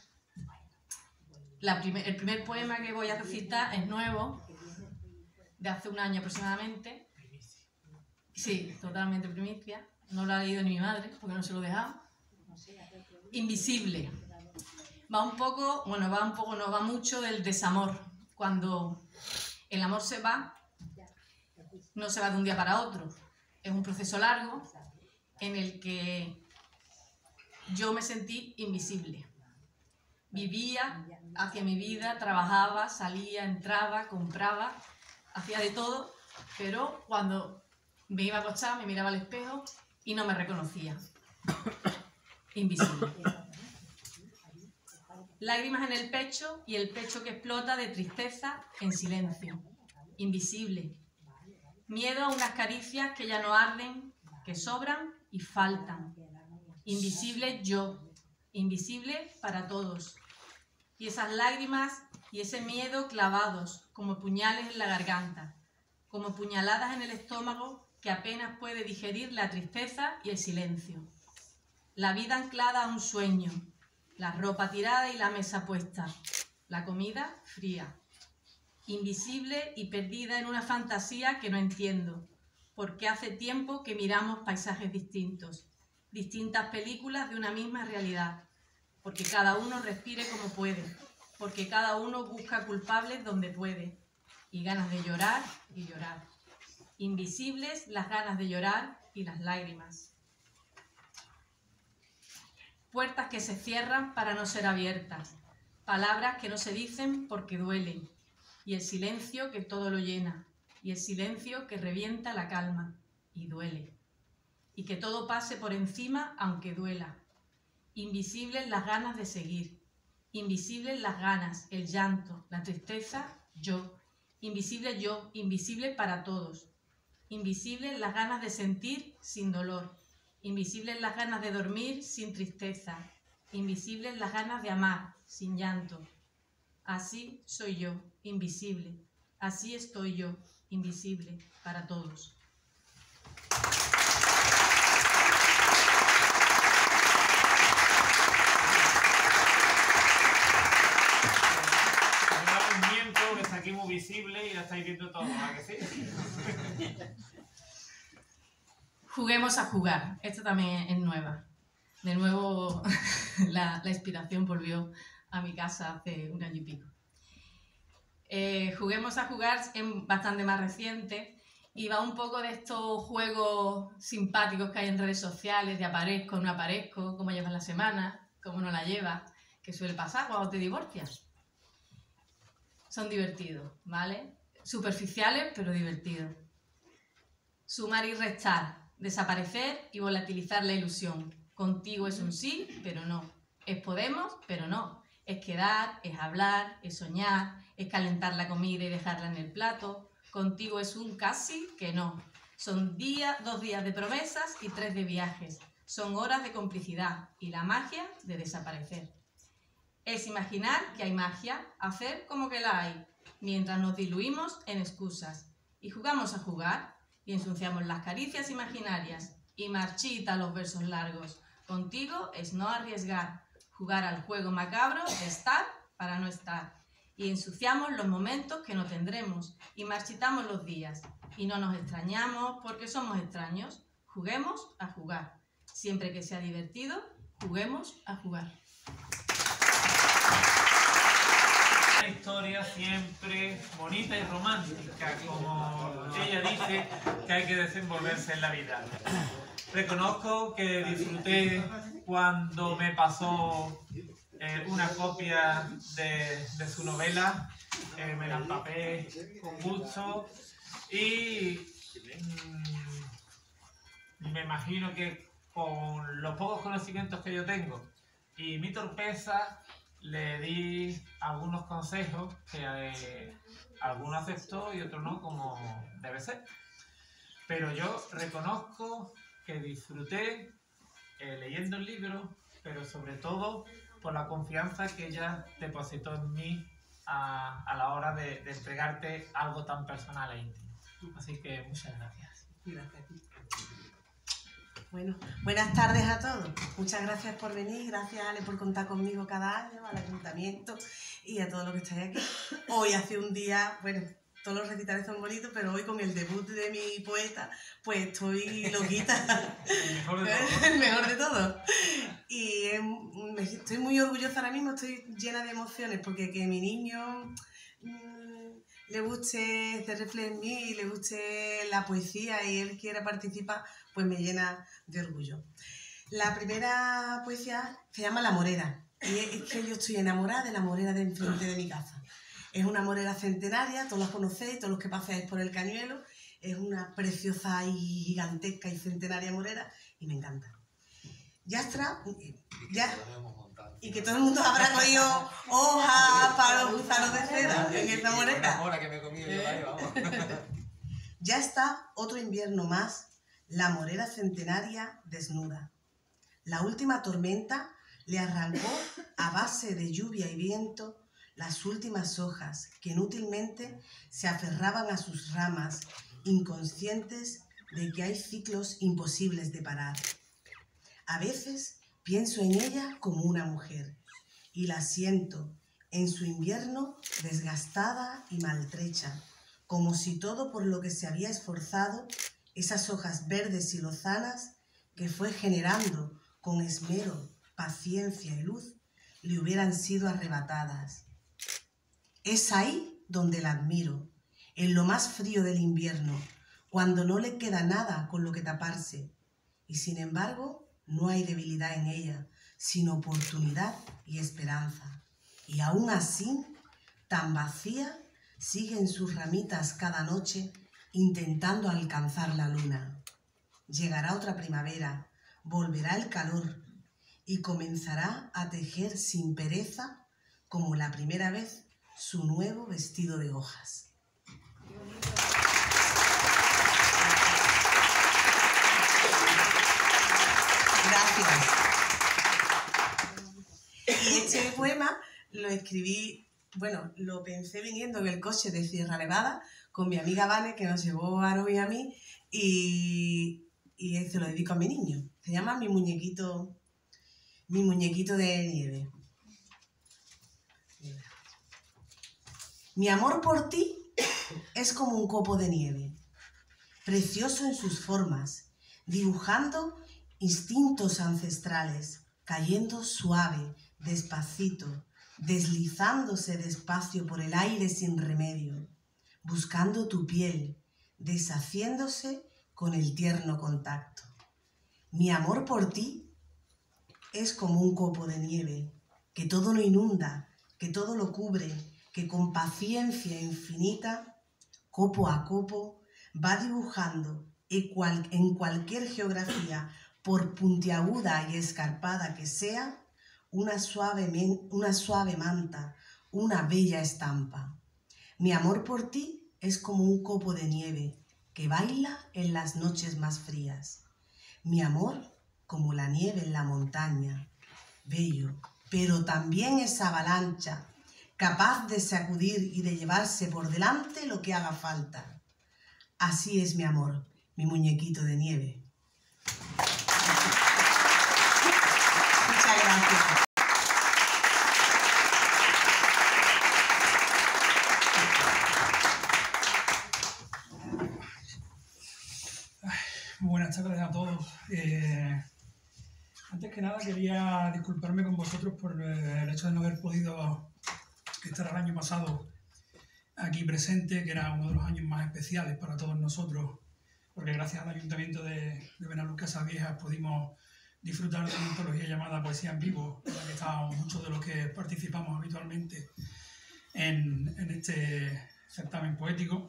El primer poema que voy a recitar es nuevo, de hace un año aproximadamente. Sí, totalmente primicia. No lo ha leído ni mi madre, porque no se lo he dejado. Invisible. Va mucho del desamor. Cuando el amor se va, no se va de un día para otro. Es un proceso largo en el que yo me sentí invisible. Vivía hacia mi vida, trabajaba, salía, entraba, compraba, hacía de todo, pero cuando me iba a acostar, me miraba al espejo y no me reconocía. Invisible. Lágrimas en el pecho y el pecho que explota de tristeza en silencio. Invisible. Miedo a unas caricias que ya no arden, que sobran y faltan. Invisible yo. Invisible para todos. Y esas lágrimas y ese miedo clavados como puñales en la garganta, como puñaladas en el estómago que apenas puede digerir la tristeza y el silencio. La vida anclada a un sueño, la ropa tirada y la mesa puesta, la comida fría. Invisible y perdida en una fantasía que no entiendo, porque hace tiempo que miramos paisajes distintos, distintas películas de una misma realidad, porque cada uno respire como puede, porque cada uno busca culpables donde puede, y ganas de llorar y llorar. Invisibles las ganas de llorar y las lágrimas. Puertas que se cierran para no ser abiertas, palabras que no se dicen porque duelen, y el silencio que todo lo llena, y el silencio que revienta la calma, y duele. Y que todo pase por encima aunque duela. Invisibles las ganas de seguir, Invisibles las ganas, el llanto, la tristeza, yo. Invisible yo, invisible para todos. Invisibles las ganas de sentir sin dolor. Invisibles las ganas de dormir sin tristeza. Invisibles las ganas de amar sin llanto. Así soy yo, invisible. Así estoy yo, invisible para todos. Que está aquí muy visible y la estáis viendo todo, ¿verdad que sí? Juguemos a jugar. Esta también es nueva. De nuevo, la inspiración volvió a mi casa hace un año y pico. Juguemos a jugar es bastante más reciente y va un poco de estos juegos simpáticos que hay en redes sociales, de aparezco, no aparezco, cómo llevas la semana, cómo no la llevas, que suele pasar cuando te divorcias. Son divertidos, ¿vale? Superficiales, pero divertidos. Sumar y restar, desaparecer y volatilizar la ilusión. Contigo es un sí, pero no. Es podemos, pero no. Es quedar, es hablar, es soñar, es calentar la comida y dejarla en el plato. Contigo es un casi que no. Son 2 días de promesas y 3 de viajes. Son horas de complicidad y la magia de desaparecer. Es imaginar que hay magia, hacer como que la hay, mientras nos diluimos en excusas. Y jugamos a jugar y ensuciamos las caricias imaginarias y marchita los versos largos. Contigo es no arriesgar, jugar al juego macabro de estar para no estar. Y ensuciamos los momentos que no tendremos y marchitamos los días. Y no nos extrañamos porque somos extraños. Juguemos a jugar. Siempre que sea divertido, juguemos a jugar. Una historia siempre bonita y romántica, como ella dice que hay que desenvolverse en la vida. Reconozco que disfruté cuando me pasó una copia de su novela, me la empapé con gusto y me imagino que con los pocos conocimientos que yo tengo y mi torpeza le di algunos consejos que algunos aceptó y otros no, como debe ser. Pero yo reconozco que disfruté leyendo el libro, pero sobre todo por la confianza que ella depositó en mí a la hora de entregarte algo tan personal e íntimo. Así que muchas gracias. Gracias a ti. Bueno, buenas tardes a todos. Muchas gracias por venir, gracias Ale por contar conmigo cada año, al ayuntamiento y a todos los que estáis aquí. Hoy hace un día, bueno, todos los recitales son bonitos, pero hoy con el debut de mi poeta, pues estoy loquita. El mejor de todos. El mejor de todos. Y estoy muy orgullosa ahora mismo, estoy llena de emociones, porque que mi niño le guste Reflex en mí, le guste la poesía y él quiera participar, pues me llena de orgullo. La primera poesía se llama La Morera, y es que yo estoy enamorada de la morera de enfrente de mi casa. Es una morera centenaria, todos la conocéis, todos los que paseáis por el Cañuelo, es una preciosa y gigantesca y centenaria morera y me encanta. Yastra, y que todo el mundo habrá cogido hojas para los gusanos de seda en esta morera. Una que me he comido yo ahí, vamos. Ya está otro invierno más, la morera centenaria desnuda. La última tormenta le arrancó a base de lluvia y viento las últimas hojas que inútilmente se aferraban a sus ramas, inconscientes de que hay ciclos imposibles de parar. A veces pienso en ella como una mujer y la siento en su invierno desgastada y maltrecha, como si todo por lo que se había esforzado, esas hojas verdes y lozanas que fue generando con esmero, paciencia y luz, le hubieran sido arrebatadas. Es ahí donde la admiro, en lo más frío del invierno, cuando no le queda nada con lo que taparse, y sin embargo no hay debilidad en ella, sino oportunidad y esperanza. Y aún así, tan vacía, sigue en sus ramitas cada noche intentando alcanzar la luna. Llegará otra primavera, volverá el calor y comenzará a tejer sin pereza como la primera vez, su nuevo vestido de hojas. Gracias. Y este poema lo escribí, bueno, lo pensé viniendo en el coche de Sierra Nevada con mi amiga Vane, que nos llevó a Aro y a mí, y se lo dedico a mi niño. Se llama Mi muñequito de nieve. Mi amor por ti es como un copo de nieve, precioso en sus formas, dibujando instintos ancestrales, cayendo suave, despacito, deslizándose despacio por el aire sin remedio, buscando tu piel, deshaciéndose con el tierno contacto. Mi amor por ti es como un copo de nieve, que todo lo inunda, que todo lo cubre, que con paciencia infinita, copo a copo, va dibujando en cualquier geografía, por puntiaguda y escarpada que sea, una suave manta, una bella estampa. Mi amor por ti es como un copo de nieve que baila en las noches más frías. Mi amor como la nieve en la montaña, bello, pero también es avalancha, capaz de sacudir y de llevarse por delante lo que haga falta. Así es mi amor, mi muñequito de nieve. Muchas gracias. Buenas tardes a todos. Antes que nada quería disculparme con vosotros por el hecho de no haber podido estar el año pasado aquí presente, que era uno de los años más especiales para todos nosotros, porque gracias al Ayuntamiento de Benalús Casaviejas pudimos disfrutar de una antología llamada Poesía en Vivo, en la que estábamos muchos de los que participamos habitualmente en este certamen poético.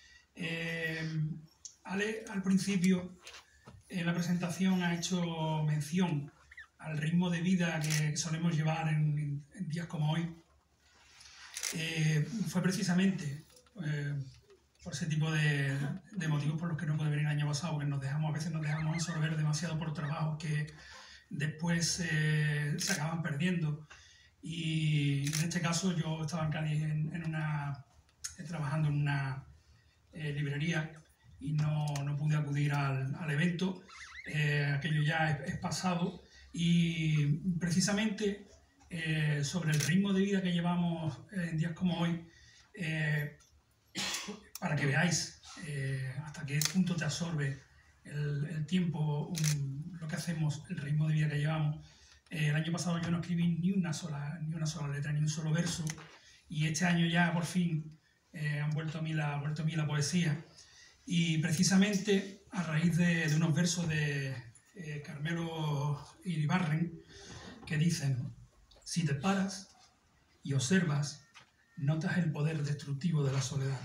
Ale, al principio, en la presentación, ha hecho mención al ritmo de vida que solemos llevar en días como hoy. Fue precisamente por ese tipo de motivos por los que no pude venir el año pasado, porque a veces nos dejamos absorber demasiado por trabajo que después se acaban perdiendo. Y en este caso yo estaba en Cádiz trabajando en una librería y no pude acudir al evento. Aquello ya es pasado, y precisamente sobre el ritmo de vida que llevamos en días como hoy, para que veáis hasta qué punto te absorbe el tiempo, lo que hacemos, el ritmo de vida que llevamos. El año pasado yo no escribí ni una sola letra, ni un solo verso, y este año ya por fin ha vuelto a mí la poesía. Y precisamente a raíz de unos versos de Carmelo Iribarren que dicen: si te paras y observas, notas el poder destructivo de la soledad.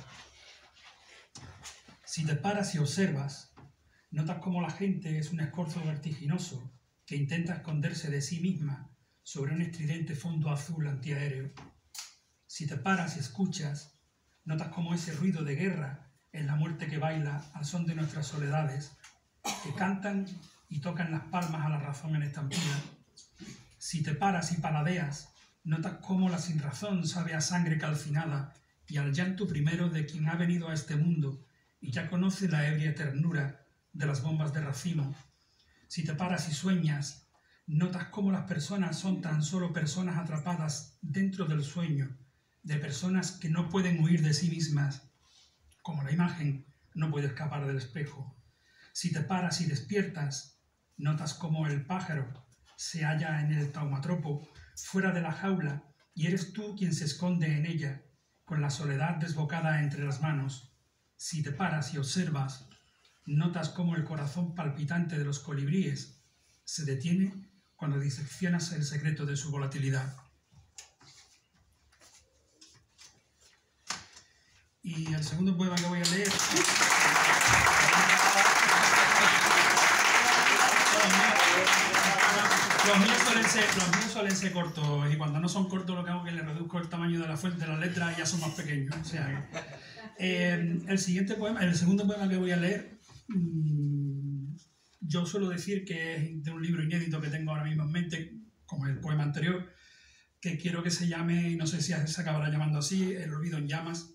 Si te paras y observas, notas cómo la gente es un escorzo vertiginoso que intenta esconderse de sí misma sobre un estridente fondo azul antiaéreo. Si te paras y escuchas, notas cómo ese ruido de guerra es la muerte que baila al son de nuestras soledades, que cantan y tocan las palmas a la razón en estampida. Si te paras y paladeas, notas cómo la sinrazón sabe a sangre calcinada y al llanto primero de quien ha venido a este mundo y ya conoce la ebria ternura de las bombas de racimo. Si te paras y sueñas, notas cómo las personas son tan solo personas atrapadas dentro del sueño, de personas que no pueden huir de sí mismas, como la imagen no puede escapar del espejo. Si te paras y despiertas, notas cómo el pájaro se halla en el taumatropo, fuera de la jaula, y eres tú quien se esconde en ella, con la soledad desbocada entre las manos. Si te paras y observas, notas cómo el corazón palpitante de los colibríes se detiene cuando diseccionas el secreto de su volatilidad. Y el segundo poema que voy a leer los míos suelen míos suelen ser cortos y cuando no son cortos lo que hago es que le reduzco el tamaño de la fuente de las letras y ya son más pequeños. O sea, el segundo poema que voy a leer, yo suelo decir que es de un libro inédito que tengo ahora mismo en mente, como el poema anterior, que quiero que se llame, y no sé si se acabará llamando así, El olvido en llamas.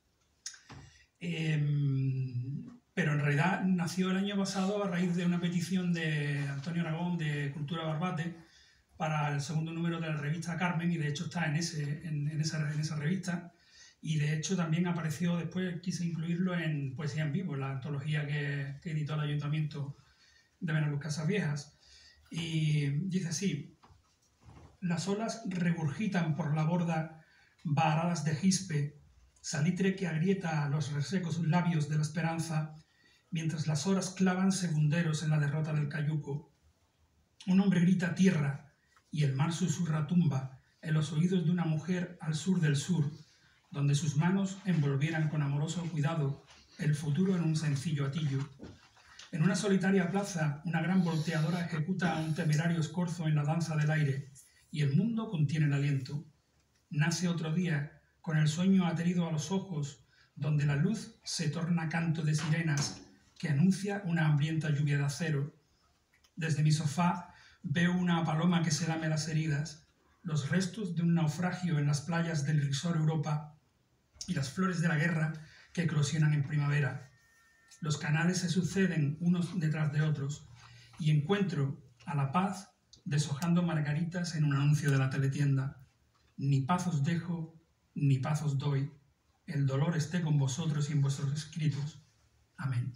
Pero en realidad nació el año pasado a raíz de una petición de Antonio Aragón de Cultura Barbate para el segundo número de la revista Carmen, y de hecho está en esa revista, y de hecho también apareció después, quise incluirlo en Poesía en Vivo, la antología que editó el Ayuntamiento de Benalús Casas Viejas. Y dice así: las olas regurgitan por la borda varadas de gispe, salitre que agrieta los resecos labios de la esperanza, mientras las horas clavan segunderos en la derrota del cayuco. Un hombre grita tierra y el mar susurra tumba en los oídos de una mujer al sur del sur, donde sus manos envolvieran con amoroso cuidado el futuro en un sencillo atillo. En una solitaria plaza, una gran volteadora ejecuta un temerario escorzo en la danza del aire, y el mundo contiene el aliento. Nace otro día, con el sueño aterido a los ojos, donde la luz se torna canto de sirenas que anuncia una hambrienta lluvia de acero. Desde mi sofá veo una paloma que se lame las heridas, los restos de un naufragio en las playas del risor Europa y las flores de la guerra que eclosionan en primavera. Los canales se suceden unos detrás de otros y encuentro a la paz deshojando margaritas en un anuncio de la teletienda. Ni paz os dejo, ni paz os doy. El dolor esté con vosotros y en vuestros escritos. Amén.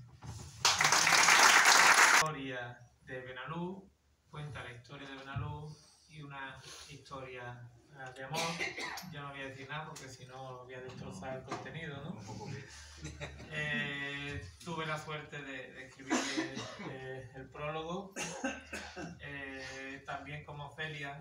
La historia de Benalús cuenta la historia de Benalús y una historia de amor. Yo no voy a decir nada porque si no voy a destrozar el contenido, ¿no? Tuve la suerte de escribir el prólogo. También como Celia,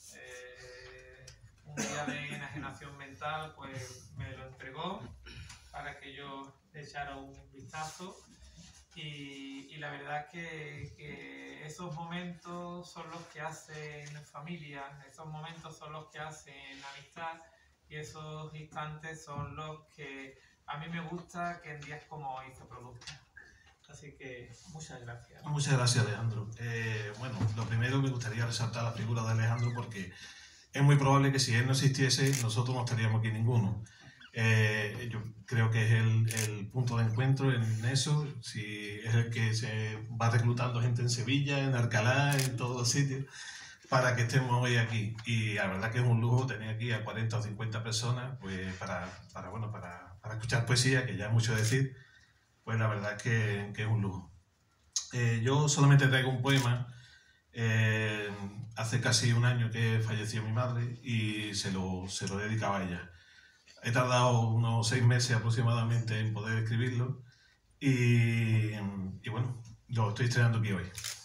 un día de enajenación mental, pues me lo entregó para que yo le echara un vistazo. Y la verdad es que esos momentos son los que hacen familia, esos momentos son los que hacen amistad, y esos instantes son los que a mí me gusta que en días como hoy se produzcan. Así que muchas gracias. Muchas gracias, Alejandro. Bueno, lo primero me gustaría resaltar la figura de Alejandro porque es muy probable que si él no existiese nosotros no estaríamos aquí ninguno. Yo creo que es el punto de encuentro en eso, si es el que se va reclutando gente en Sevilla, en Alcalá, en todos los sitios, para que estemos hoy aquí. Y la verdad que es un lujo tener aquí a 40 o 50 personas pues, para escuchar poesía, que ya es mucho decir, pues la verdad que es un lujo. Yo solamente traigo un poema. Hace casi un año que falleció mi madre y se lo dedicaba a ella. He tardado unos 6 meses aproximadamente en poder escribirlo y bueno, lo estoy estrenando aquí hoy.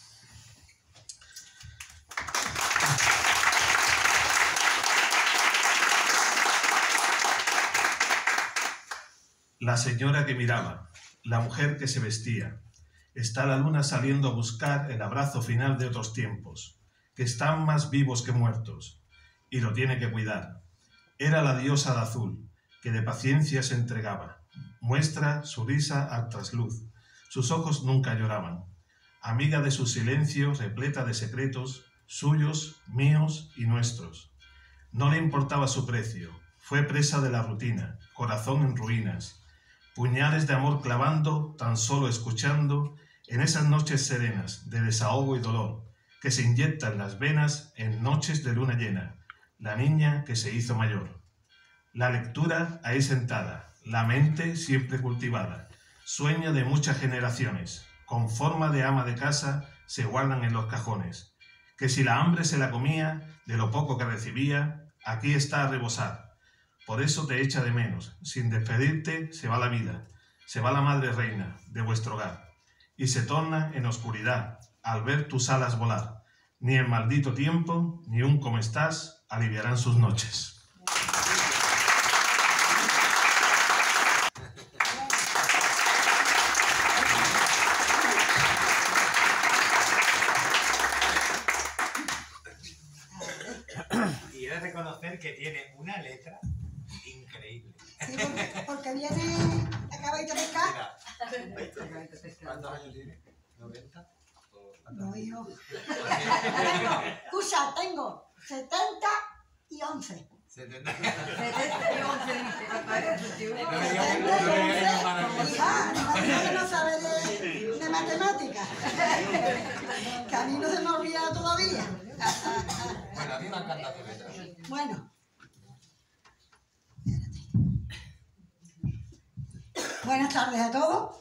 La señora que miraba, la mujer que se vestía, está la luna saliendo a buscar el abrazo final de otros tiempos, que están más vivos que muertos, y lo tiene que cuidar. Era la diosa de azul, que de paciencia se entregaba. Muestra su risa al trasluz. Sus ojos nunca lloraban. Amiga de su silencio, repleta de secretos, suyos, míos y nuestros. No le importaba su precio. Fue presa de la rutina, corazón en ruinas. Puñales de amor clavando, tan solo escuchando, en esas noches serenas de desahogo y dolor, que se inyectan las venas en noches de luna llena. La niña que se hizo mayor. La lectura ahí sentada, la mente siempre cultivada, sueño de muchas generaciones, con forma de ama de casa se guardan en los cajones, que si la hambre se la comía, de lo poco que recibía, aquí está a rebosar. Por eso te echa de menos, sin despedirte se va la vida, se va la madre reina de vuestro hogar, y se torna en oscuridad al ver tus alas volar. Ni el maldito tiempo, ni un cómo estás, aliviarán sus noches. he de reconocer que tiene una letra increíble. Sí, porque viene, acabáis de pescar. Mira, ¿cuántos años tiene? ¿90? No, hijo. Escucha, tengo 70 y 11. 70. 70 y 11 dice, papá, Hija, no no sabe de matemáticas. Que a mí no se me olvida todavía. Bueno, a mí me encanta tu letra. Bueno. Buenas tardes a todos.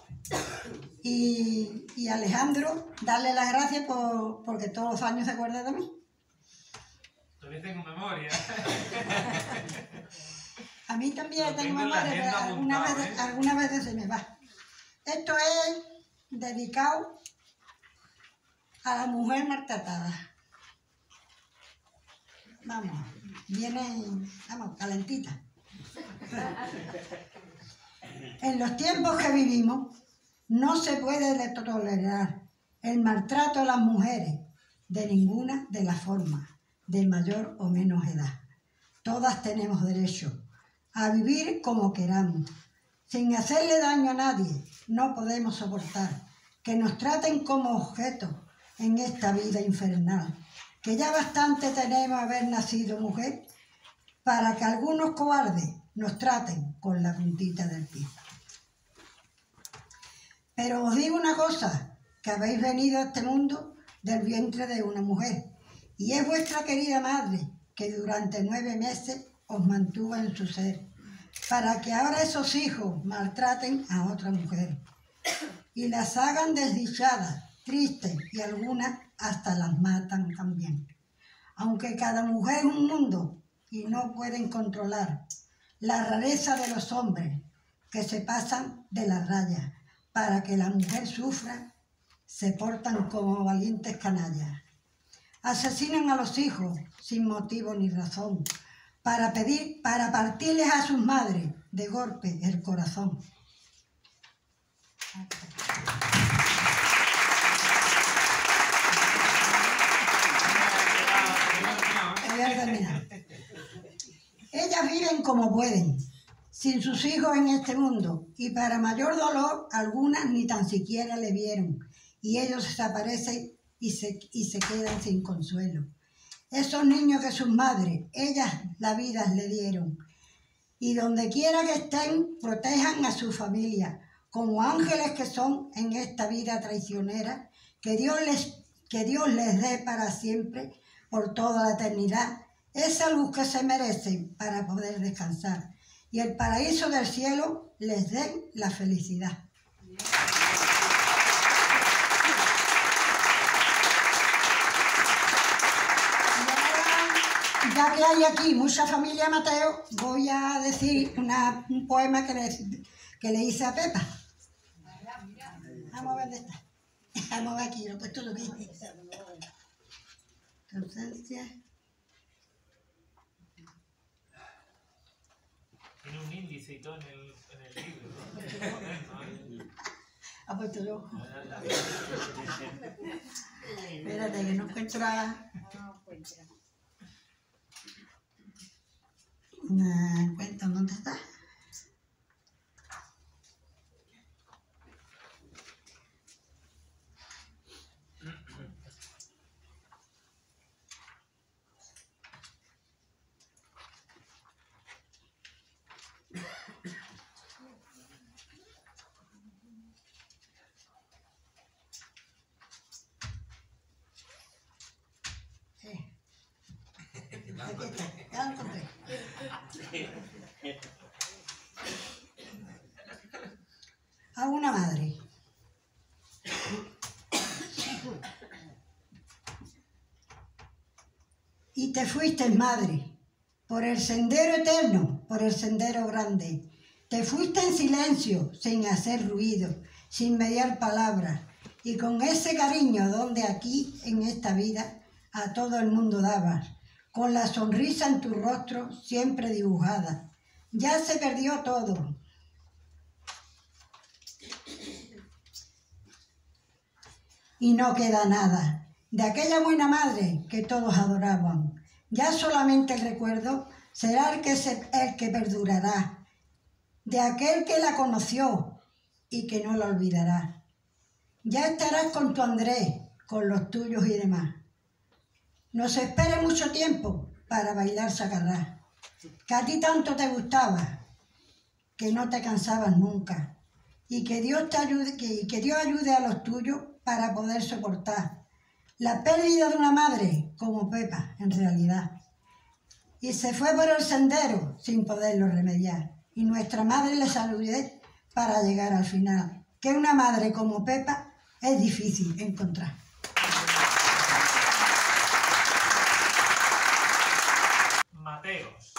Y Alejandro, darle las gracias porque todos los años se acuerda de mí. Todavía tengo memoria. A mí también tengo tengo en la memoria, pero agenda apuntado, algunas veces se me va. Esto es dedicado a la mujer maltratada. Vamos, viene, calentita. En los tiempos que vivimos, no se puede tolerar el maltrato a las mujeres de ninguna de las formas, de mayor o menos edad. Todas tenemos derecho a vivir como queramos, sin hacerle daño a nadie. No podemos soportar que nos traten como objetos en esta vida infernal, que ya bastante tenemos haber nacido mujer para que algunos cobardes nos traten con la puntita del pie. Pero os digo una cosa, que habéis venido a este mundo del vientre de una mujer, y es vuestra querida madre que durante 9 meses os mantuvo en su ser, para que ahora esos hijos maltraten a otra mujer y las hagan desdichadas, tristes, y algunas hasta las matan también. Aunque cada mujer es un mundo y no pueden controlar la rareza de los hombres que se pasan de la raya para que la mujer sufra, se portan como valientes canallas. Asesinan a los hijos sin motivo ni razón, para partirles a sus madres de golpe el corazón. Voy a terminar. Ellas viven como pueden, sin sus hijos en este mundo, y para mayor dolor, algunas ni tan siquiera le vieron, y ellos desaparecen y se quedan sin consuelo. Esos niños que sus madres, ellas la vida le dieron, y donde quiera que estén, protejan a su familia, como ángeles que son en esta vida traicionera, que Dios les dé para siempre, por toda la eternidad, esa luz que se merecen para poder descansar, y el paraíso del cielo les den la felicidad. Ya que hay aquí mucha familia Mateo, voy a decir un poema que le hice a Pepa. Vamos a ver dónde está. Vamos a ver aquí, lo he puesto lo que hice. Tu ausencia. Tiene un índice y todo en el libro. Ha puesto yo. Espérate, que no encuentro a... Cuenta, ¿dónde está? Ya lo encontré. A una madre. Y te fuiste, madre, por el sendero eterno, por el sendero grande. Te fuiste en silencio, sin hacer ruido, sin mediar palabras, y con ese cariño donde aquí, en esta vida, a todo el mundo dabas, con la sonrisa en tu rostro siempre dibujada. Ya se perdió todo. Y no queda nada de aquella buena madre que todos adoraban, Ya solamente el recuerdo será el que perdurará, de aquel que la conoció y que no la olvidará. Ya estarás con tu Andrés, con los tuyos y demás. No se espere mucho tiempo para bailar sacarrás, que a ti tanto te gustaba, que no te cansabas nunca, y que Dios te ayude, que Dios ayude a los tuyos para poder soportar la pérdida de una madre como Pepa, en realidad. Y se fue por el sendero sin poderlo remediar, y nuestra madre le saludé para llegar al final, que una madre como Pepa es difícil encontrar. Mateos.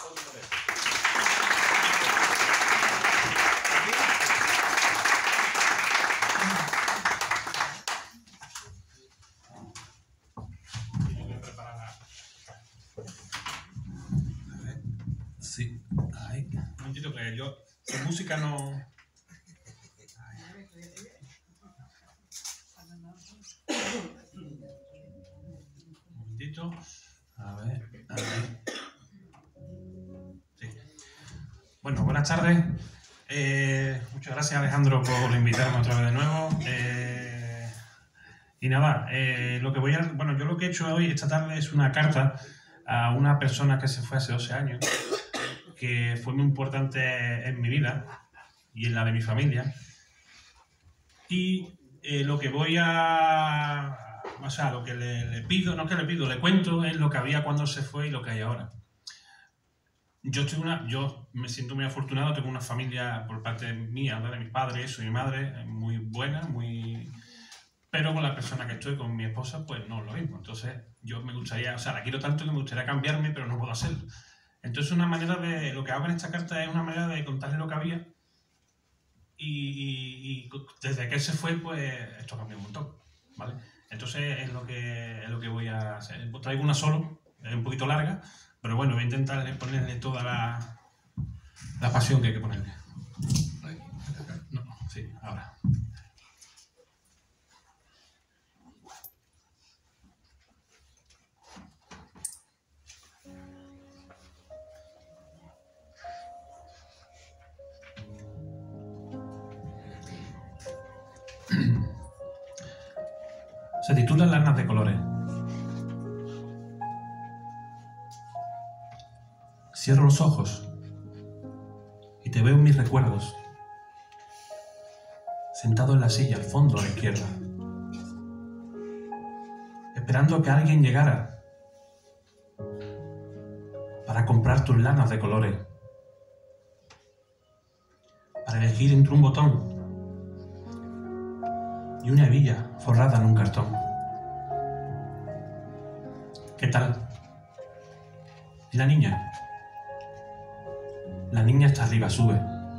Sí, ahí. Un momentito que yo, sin música no... Un momentito. A ver. Sí. Bueno, buenas tardes. Muchas gracias, Alejandro, por invitarme otra vez de nuevo. Y nada, lo que yo lo que he hecho hoy, esta tarde, es una carta a una persona que se fue hace 12 años, que fue muy importante en mi vida y en la de mi familia. Y lo que voy a... O sea, lo que le pido, no que le pido, le cuento es lo que había cuando se fue y lo que hay ahora. Yo me siento muy afortunado, tengo una familia por parte mía, de mis padres y mi madre, muy buena, pero con la persona que estoy, con mi esposa, pues no es lo mismo. Entonces, yo me gustaría, o sea, la quiero tanto que me gustaría cambiarme, pero no puedo hacerlo. Entonces, lo que hago en esta carta es una manera de contarle lo que había, y desde que él se fue, pues esto cambió un montón, ¿vale? Entonces, es lo que voy a hacer. Traigo una solo, es un poquito larga, pero bueno, voy a intentar ponerle toda la pasión que hay que ponerle. No, sí, ahora. Se titula Lanas de colores. Cierro los ojos y te veo en mis recuerdos, sentado en la silla al fondo a la izquierda, esperando a que alguien llegara para comprar tus lanas de colores, para elegir entre un botón y una hebilla forrada en un cartón. ¿Qué tal? ¿Y la niña? La niña está arriba, sube.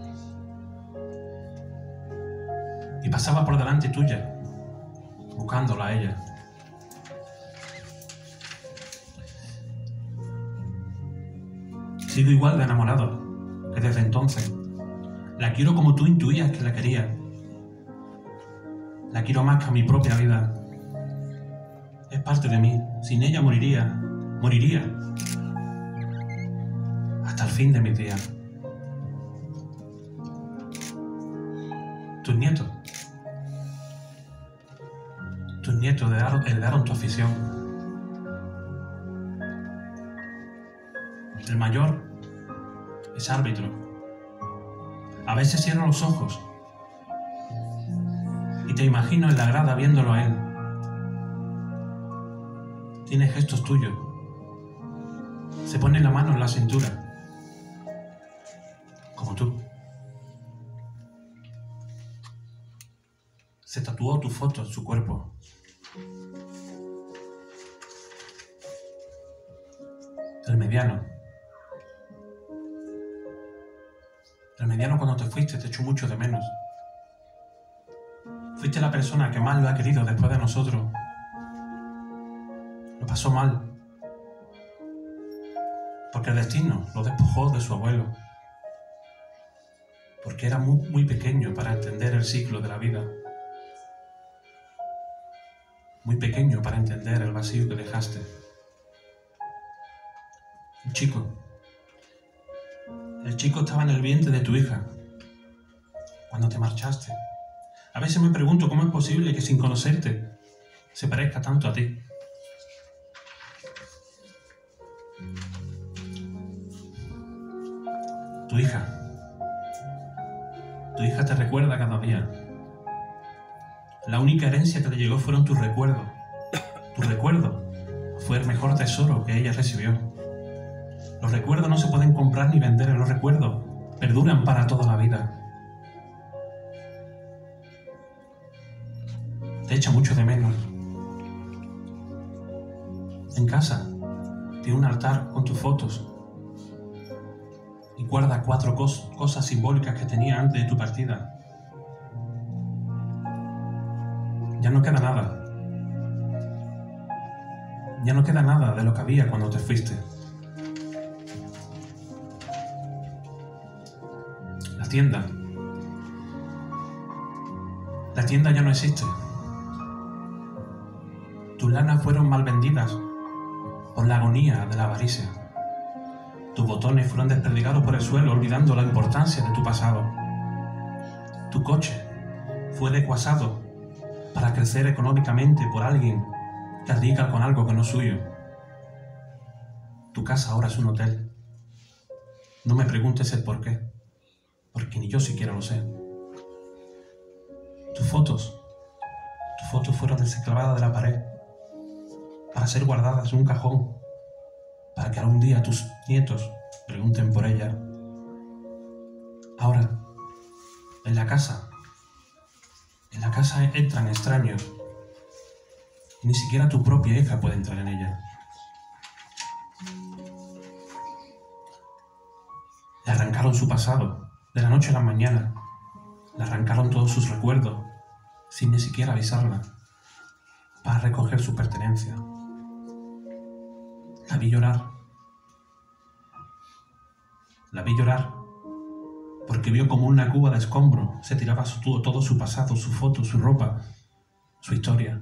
Y pasaba por delante tuya, buscándola a ella. Sigo igual de enamorado que desde entonces. La quiero como tú intuías que la querías. La quiero más que a mi propia vida. Es parte de mí. Sin ella moriría hasta el fin de mis días. Tus nietos heredaron tu afición. El mayor es árbitro. A veces cierro los ojos y te imagino en la grada viéndolo a él. Tiene gestos tuyos. Se pone la mano en la cintura, como tú. Se tatuó tu foto en su cuerpo. El mediano. Cuando te fuiste te echó mucho de menos. Fuiste la persona que más lo ha querido después de nosotros. Lo pasó mal. Porque el destino lo despojó de su abuelo. Porque era muy, muy pequeño para entender el ciclo de la vida. Muy pequeño para entender el vacío que dejaste. El chico estaba en el vientre de tu hija cuando te marchaste. A veces me pregunto cómo es posible que sin conocerte se parezca tanto a ti. Tu hija te recuerda cada día. La única herencia que le llegó fueron tus recuerdos. Tu recuerdo fue el mejor tesoro que ella recibió. Los recuerdos no se pueden comprar ni vender, los recuerdos perduran para toda la vida. Te echa mucho de menos. En casa tiene un altar con tus fotos y guarda 4 cosas simbólicas que tenía antes de tu partida. Ya no queda nada. Ya no queda nada de lo que había cuando te fuiste. La tienda ya no existe. Tus lanas fueron mal vendidas por la agonía de la avaricia. Tus botones fueron desperdigados por el suelo, olvidando la importancia de tu pasado. Tu coche fue desguazado para crecer económicamente por alguien que radica con algo que no es suyo. Tu casa ahora es un hotel. No me preguntes el por qué, porque ni yo siquiera lo sé. Tus fotos fueron desclavadas de la pared para ser guardadas en un cajón, para que algún día tus nietos pregunten por ella. Ahora, en la casa entran extraños y ni siquiera tu propia hija puede entrar en ella. Le arrancaron su pasado, de la noche a la mañana. Le arrancaron todos sus recuerdos, sin ni siquiera avisarla, para recoger su pertenencia. La vi llorar. La vi llorar porque vio como una cuba de escombro se tiraba todo su pasado, su foto, su ropa, su historia.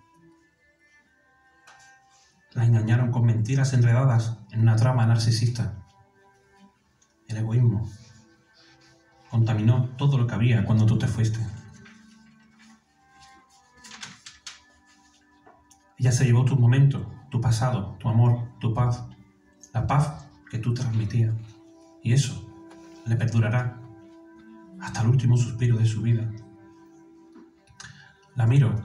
La engañaron con mentiras enredadas en una trama narcisista. El egoísmo contaminó todo lo que había cuando tú te fuiste. Ella se llevó tu momento, tu pasado, tu amor, tu paz, la paz que tú transmitías. Y eso le perdurará hasta el último suspiro de su vida. La miro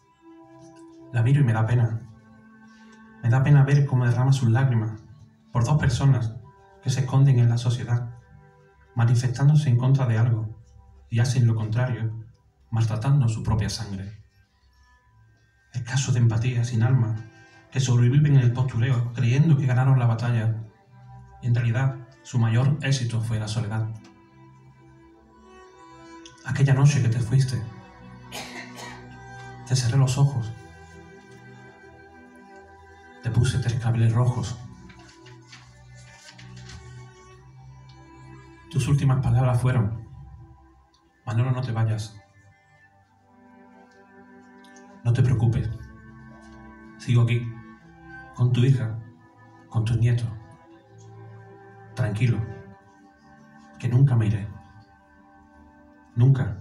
y me da pena. Me da pena ver cómo derrama sus lágrimas por 2 personas que se esconden en la sociedad, manifestándose en contra de algo y hacen lo contrario, maltratando su propia sangre. Escasos de empatía, sin alma, que sobreviven en el postureo, creyendo que ganaron la batalla, y en realidad su mayor éxito fue la soledad. Aquella noche que te fuiste, te cerré los ojos, te puse 3 claveles rojos. Tus últimas palabras fueron: Manolo, no te vayas. No te preocupes. Sigo aquí, con tu hija, con tus nietos. Tranquilo, que nunca me iré. Nunca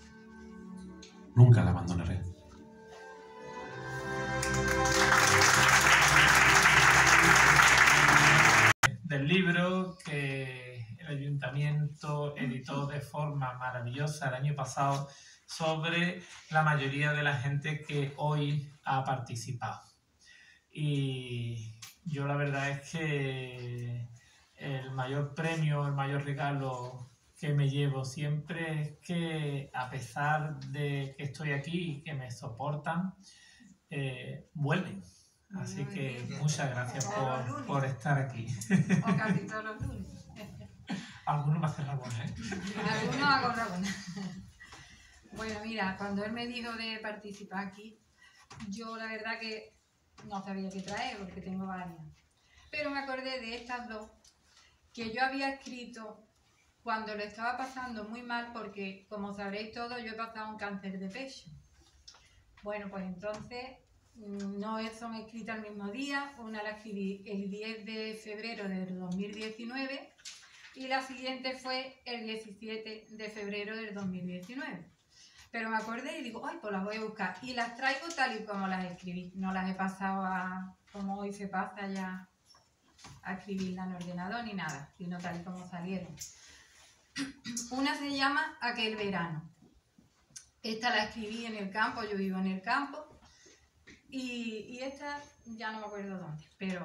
la abandonaré. Del libro que el ayuntamiento editó de forma maravillosa el año pasado sobre la mayoría de la gente que hoy ha participado. Y yo la verdad es que el mayor premio, el mayor regalo que me llevo siempre es que, a pesar de que estoy aquí y que me soportan, vuelven. Así que muchas gracias por estar aquí. O casi todos los lunes. Algunos me hacen rabona, ¿eh? Algunos hago rabona. Bueno, mira, cuando él me dijo de participar aquí, yo la verdad que no sabía qué traer porque tengo varias. Pero me acordé de estas 2 que yo había escrito cuando lo estaba pasando muy mal porque, como sabréis todos, yo he pasado un cáncer de pecho. Bueno, pues entonces no son escritas al mismo día. Una la escribí el 10 de febrero del 2019 y la siguiente fue el 17 de febrero del 2019. Pero me acordé y digo, ay, pues las voy a buscar. Y las traigo tal y como las escribí. No las he pasado como hoy se pasa ya a escribirlas en ordenador ni nada, sino tal y como salieron. Una se llama Aquel verano. Esta la escribí en el campo, yo vivo en el campo. Y esta ya no me acuerdo dónde, pero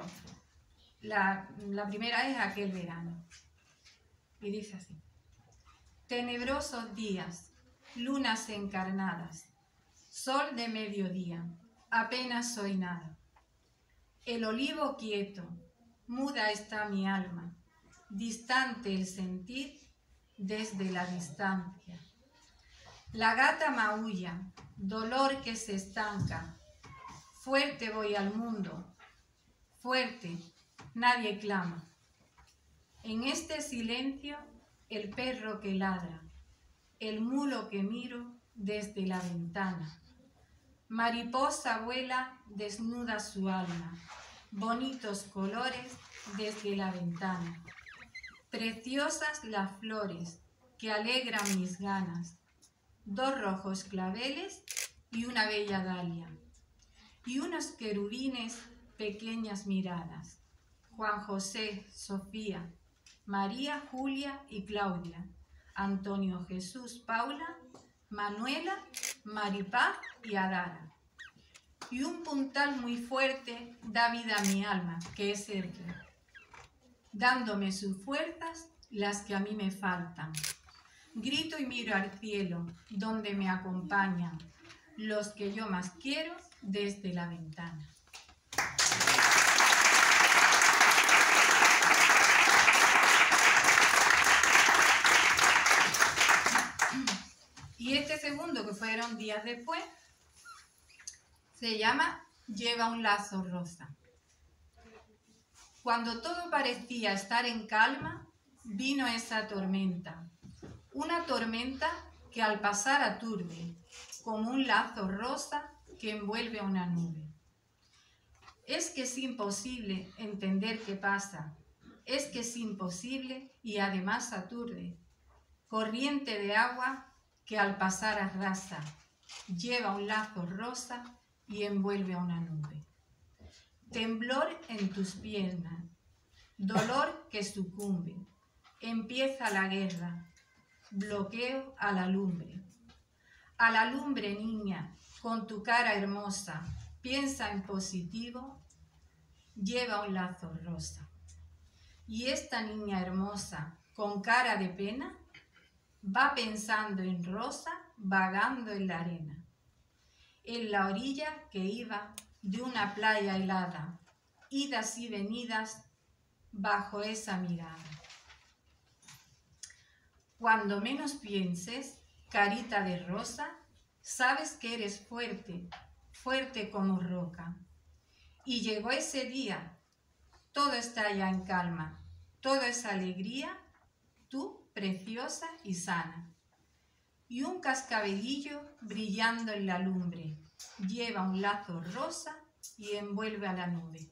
la primera es Aquel verano. Y dice así: tenebrosos días, lunas encarnadas, sol de mediodía, apenas soy nada. El olivo quieto, muda está mi alma, distante el sentir desde la distancia. La gata maulla, dolor que se estanca, fuerte voy al mundo, fuerte, nadie clama. En este silencio, el perro que ladra, el mulo que miro desde la ventana. Mariposa vuela, desnuda su alma, bonitos colores desde la ventana. Preciosas las flores que alegran mis ganas, dos rojos claveles y una bella dalia. Y unos querubines, pequeñas miradas, Juan José, Sofía, María, Julia y Claudia, Antonio, Jesús, Paula, Manuela, Maripaz y Adara. Y un puntal muy fuerte da vida a mi alma, que es Sergio, dándome sus fuerzas, las que a mí me faltan. Grito y miro al cielo, donde me acompañan los que yo más quiero desde la ventana. Y este segundo, que fueron días después, se llama Lleva un lazo rosa. Cuando todo parecía estar en calma, vino esa tormenta. Una tormenta que al pasar aturde, como un lazo rosa que envuelve a una nube. Es que es imposible entender qué pasa. Es que es imposible y además aturde. Corriente de agua que al pasar arrasa, lleva un lazo rosa y envuelve a una nube. Temblor en tus piernas, dolor que sucumbe, empieza la guerra, bloqueo a la lumbre. A la lumbre, niña, con tu cara hermosa, piensa en positivo, lleva un lazo rosa. Y esta niña hermosa, con cara de pena, va pensando en rosa, vagando en la arena, en la orilla que iba de una playa helada, idas y venidas bajo esa mirada. Cuando menos pienses, carita de rosa, sabes que eres fuerte, fuerte como roca. Y llegó ese día, todo está ya en calma, todo es alegría, tú preciosa y sana. Y un cascabelillo brillando en la lumbre, lleva un lazo rosa y envuelve a la nube.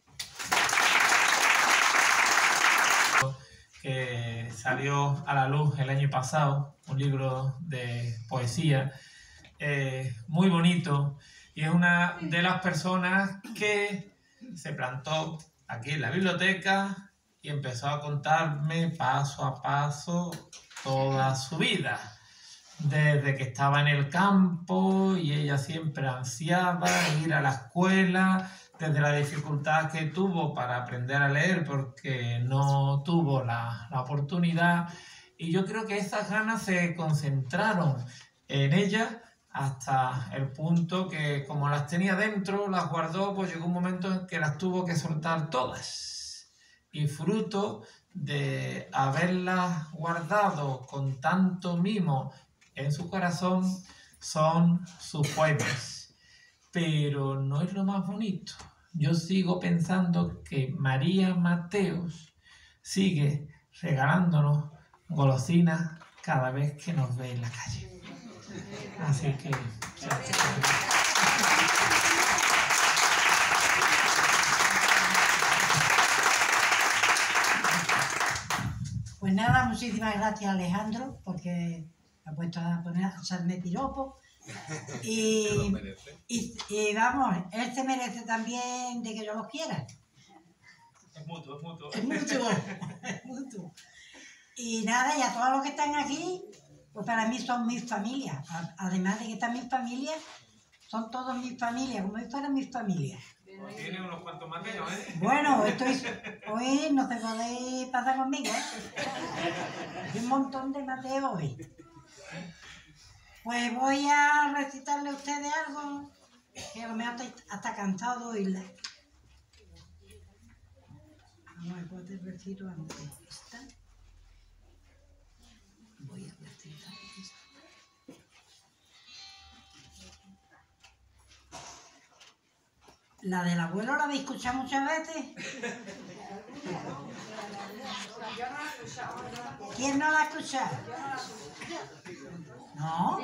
Que salió a la luz el año pasado, un libro de poesía muy bonito, y es una de las personas que se plantó aquí en la biblioteca y empezó a contarme paso a paso toda su vida, desde que estaba en el campo y ella siempre ansiaba ir a la escuela, desde la dificultad que tuvo para aprender a leer porque no tuvo la oportunidad, y yo creo que esas ganas se concentraron en ella hasta el punto que, como las tenía dentro, las guardó, pues llegó un momento en que las tuvo que soltar todas, y fruto de haberlas guardado con tanto mimo en su corazón son sus poemas. Pero no es lo más bonito. Yo sigo pensando que María Mateos sigue regalándonos golosinas cada vez que nos ve en la calle. Así que... muchísimas gracias a Alejandro porque me ha puesto a echarme piropo. Y vamos, él se merece también de que yo lo quiera. Es mutuo, es mutuo. Es mutuo, es mutuo. Y nada, y a todos los que están aquí, pues para mí son mis familias. Además de que están mis familias, son todos mis familias, como si fueran mis familias. Pues tiene unos cuantos Mateos, ¿eh? Bueno, hoy no te podéis pasar conmigo, ¿eh? Hay un montón de Mateo hoy. Pues voy a recitarle a ustedes algo que a lo mejor hasta cansado de oírle. Vamos a ver cuál te recito antes. ¿Esta? Voy a recitar esta. ¿La del abuelo la habéis escuchado muchas veces? ¿Quién no la ha escuchado? ¿No?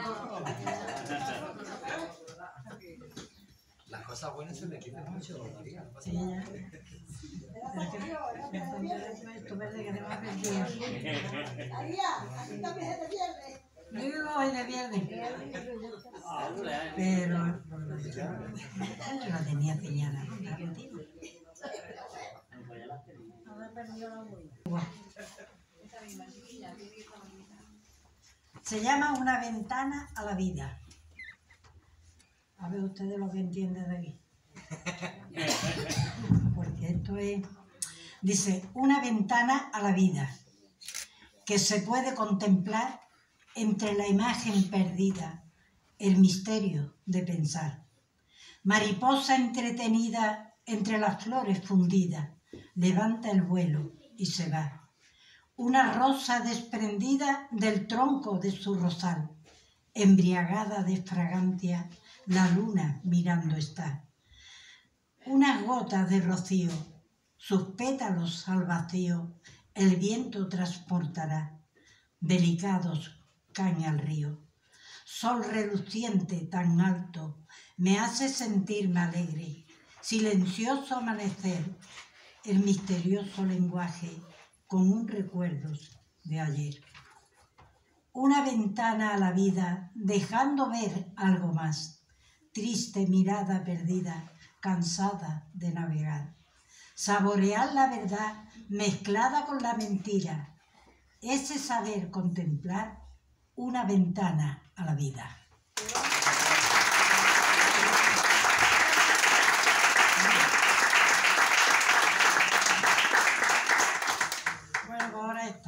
Las cosas buenas se me quitan mucho, María. Sí, ya. Pero que esto verde que tenemos aquí. María, aquí también se te pierde. Digo, hoy de viernes. Pero la tenía piñada. Se llama Una ventana a la vida. A ver ustedes lo que entienden de aquí. Porque esto es... Dice, una ventana a la vida que se puede contemplar entre la imagen perdida, el misterio de pensar. Mariposa entretenida entre las flores fundidas, levanta el vuelo y se va. Una rosa desprendida del tronco de su rosal, embriagada de fragancia, la luna mirando está. Unas gotas de rocío, sus pétalos al vacío, el viento transportará. Delicados caen al río. Sol reluciente tan alto, me hace sentirme alegre. Silencioso amanecer, el misterioso lenguaje, con un recuerdo de ayer. Una ventana a la vida, dejando ver algo más. Triste mirada perdida, cansada de navegar. Saborear la verdad mezclada con la mentira. Ese saber contemplar una ventana a la vida. Bueno, ahora esta.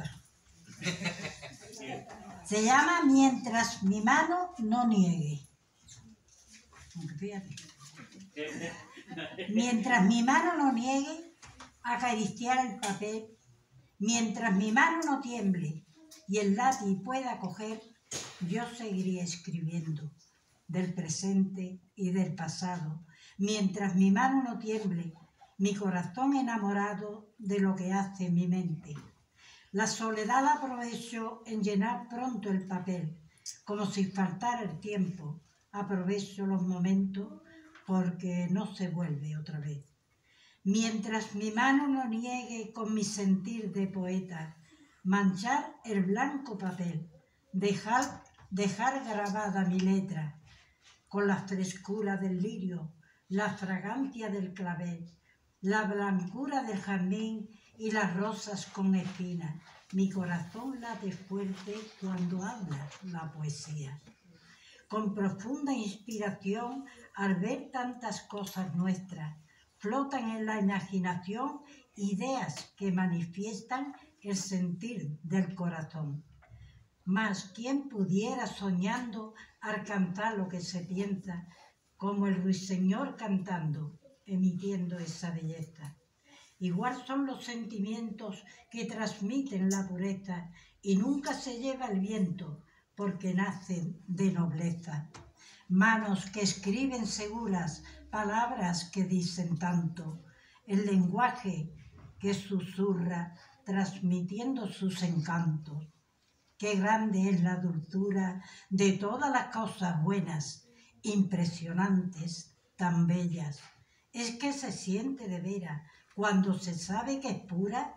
Se llama Mientras mi mano no niegue. Fíjate. Mientras mi mano no niegue acariciar el papel, mientras mi mano no tiemble y el lápiz pueda coger, yo seguiré escribiendo del presente y del pasado. Mientras mi mano no tiemble, mi corazón enamorado de lo que hace mi mente. La soledad aprovecho en llenar pronto el papel, como si faltara el tiempo. Aprovecho los momentos porque no se vuelve otra vez. Mientras mi mano no niegue con mi sentir de poeta, manchar el blanco papel, dejar grabada mi letra, con la frescura del lirio, la fragancia del clavel, la blancura del jazmín y las rosas con espinas. Mi corazón late fuerte cuando habla la poesía. Con profunda inspiración, al ver tantas cosas nuestras, flotan en la imaginación ideas que manifiestan el sentir del corazón. Mas, ¿quién pudiera soñando alcanzar lo que se piensa, como el ruiseñor cantando, emitiendo esa belleza? Igual son los sentimientos que transmiten la pureza y nunca se lleva el viento, porque nacen de nobleza. Manos que escriben seguras, palabras que dicen tanto, el lenguaje que susurra, transmitiendo sus encantos. Qué grande es la dulzura de todas las cosas buenas, impresionantes, tan bellas. Es que se siente de veras, cuando se sabe que es pura,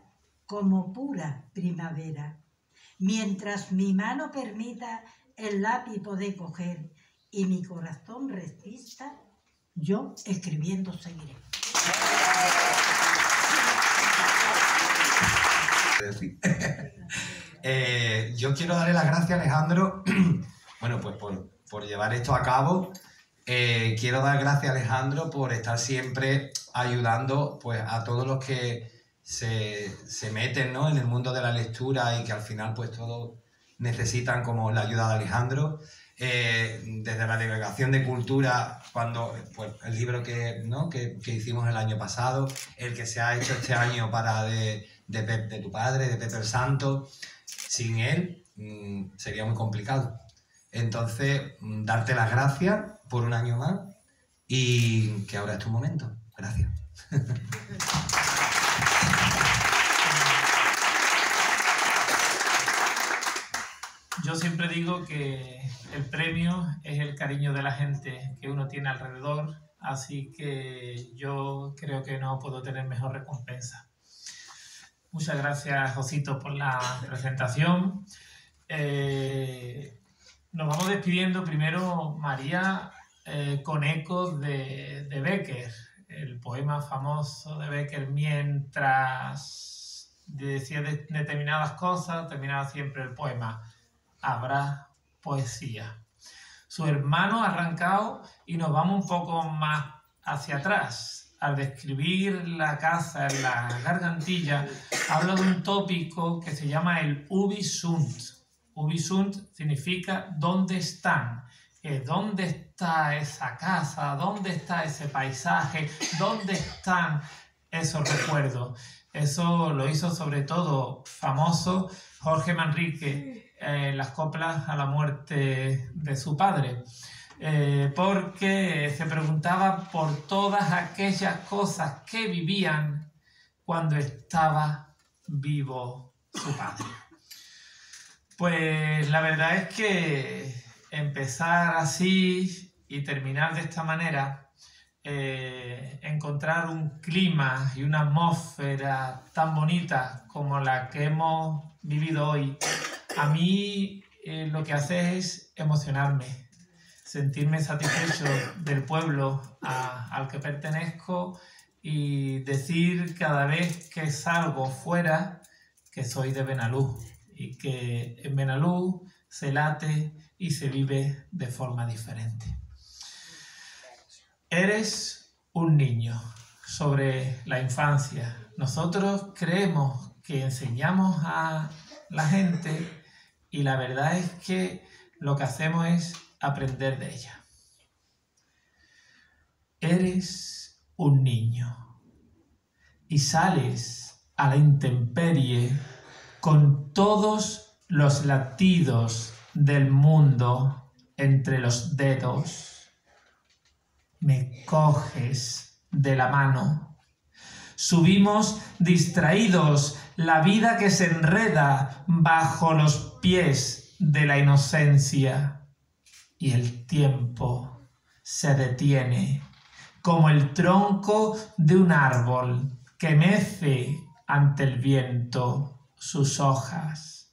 como pura primavera. Mientras mi mano permita el lápiz poder coger y mi corazón resista, yo escribiendo seguiré. Yo quiero darle las gracias a Alejandro, bueno, pues por llevar esto a cabo. Quiero dar gracias a Alejandro por estar siempre ayudando pues, a todos los que se meten, ¿no?, en el mundo de la lectura y que al final pues todos necesitan como la ayuda de Alejandro. Desde la Delegación de Cultura, cuando pues, el libro que hicimos el año pasado, el que se ha hecho este año de tu padre, de Pepe el Santo, sin él sería muy complicado. Entonces, darte las gracias por un año más y que ahora es tu momento. Gracias. Yo siempre digo que el premio es el cariño de la gente que uno tiene alrededor, así que yo creo que no puedo tener mejor recompensa. Muchas gracias, Josito, por la presentación. Nos vamos despidiendo. Primero, María, con ecos de Bécquer, el poema famoso de Bécquer. Mientras decía determinadas cosas, terminaba siempre el poema: habrá poesía. Su hermano ha arrancado y nos vamos un poco más hacia atrás. Al describir la caza en la Gargantilla, habla de un tópico que se llama el ubi sunt. Ubi sunt significa ¿dónde están? ¿Dónde está esa casa? ¿Dónde está ese paisaje? ¿Dónde están esos recuerdos? Eso lo hizo sobre todo famoso Jorge Manrique en las coplas a la muerte de su padre. Porque se preguntaba por todas aquellas cosas que vivían cuando estaba vivo su padre. Pues la verdad es que empezar así y terminar de esta manera, encontrar un clima y una atmósfera tan bonita como la que hemos vivido hoy, a mí lo que hace es emocionarme, sentirme satisfecho del pueblo al que pertenezco y decir cada vez que salgo fuera que soy de Benalú y que en Benalú se late y se vive de forma diferente. Eres un niño. Sobre la infancia, nosotros creemos que enseñamos a la gente y la verdad es que lo que hacemos es aprender de ella. Eres un niño y sales a la intemperie con todos los latidos del mundo entre los dedos. Me coges de la mano. Subimos distraídos la vida que se enreda bajo los pies de la inocencia y el tiempo se detiene como el tronco de un árbol que mece ante el viento sus hojas.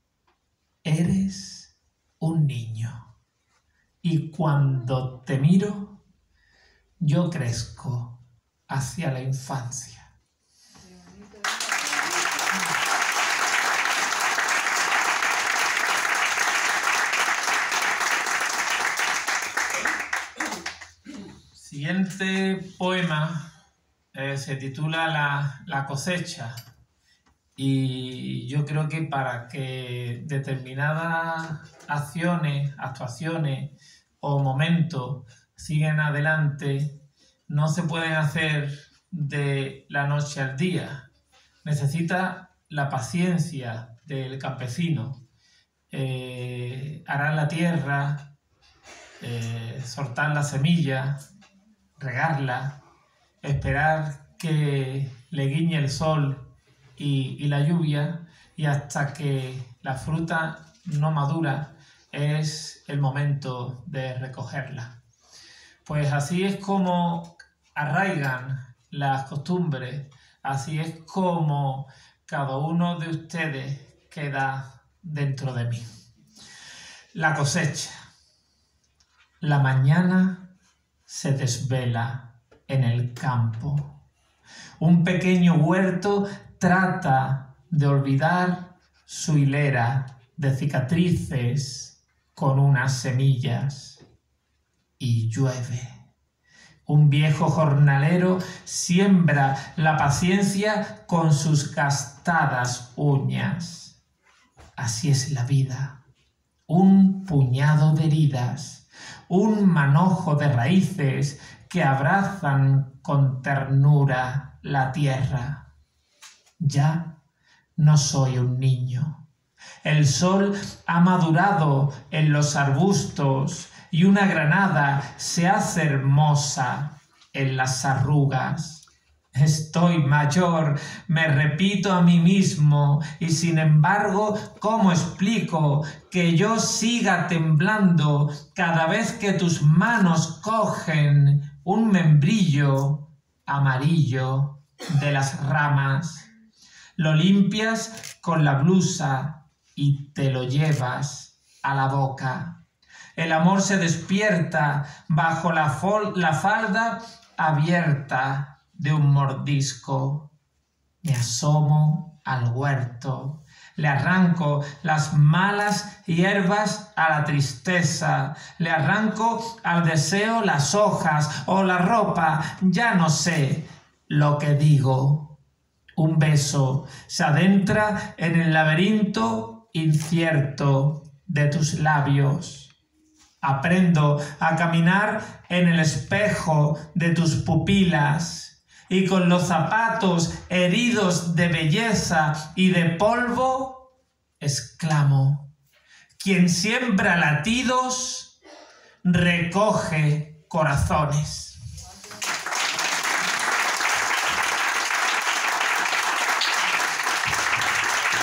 Eres un niño y cuando te miro yo crezco hacia la infancia. Siguiente poema se titula La cosecha y yo creo que para que determinadas acciones, actuaciones o momentos siguen adelante no se pueden hacer de la noche al día. Necesita la paciencia del campesino, arar la tierra, soltar la semilla, regarla, esperar que le guiñe el sol y la lluvia y hasta que la fruta no madura es el momento de recogerla. Pues así es como arraigan las costumbres, así es como cada uno de ustedes queda dentro de mí. La cosecha. La mañana se desvela en el campo. Un pequeño huerto trata de olvidar su hilera de cicatrices con unas semillas. Y llueve. Un viejo jornalero siembra la paciencia con sus gastadas uñas. Así es la vida. Un puñado de heridas, un manojo de raíces que abrazan con ternura la tierra. Ya no soy un niño. El sol ha madurado en los arbustos y una granada se hace hermosa en las arrugas. Estoy mayor, me repito a mí mismo, y sin embargo, ¿cómo explico que yo siga temblando cada vez que tus manos cogen un membrillo amarillo de las ramas? Lo limpias con la blusa y te lo llevas a la boca. El amor se despierta bajo la falda abierta de un mordisco. Me asomo al huerto, le arranco las malas hierbas a la tristeza, le arranco al deseo las hojas o la ropa, ya no sé lo que digo. Un beso se adentra en el laberinto incierto de tus labios. Aprendo a caminar en el espejo de tus pupilas y con los zapatos heridos de belleza y de polvo, exclamo: quien siembra latidos, recoge corazones.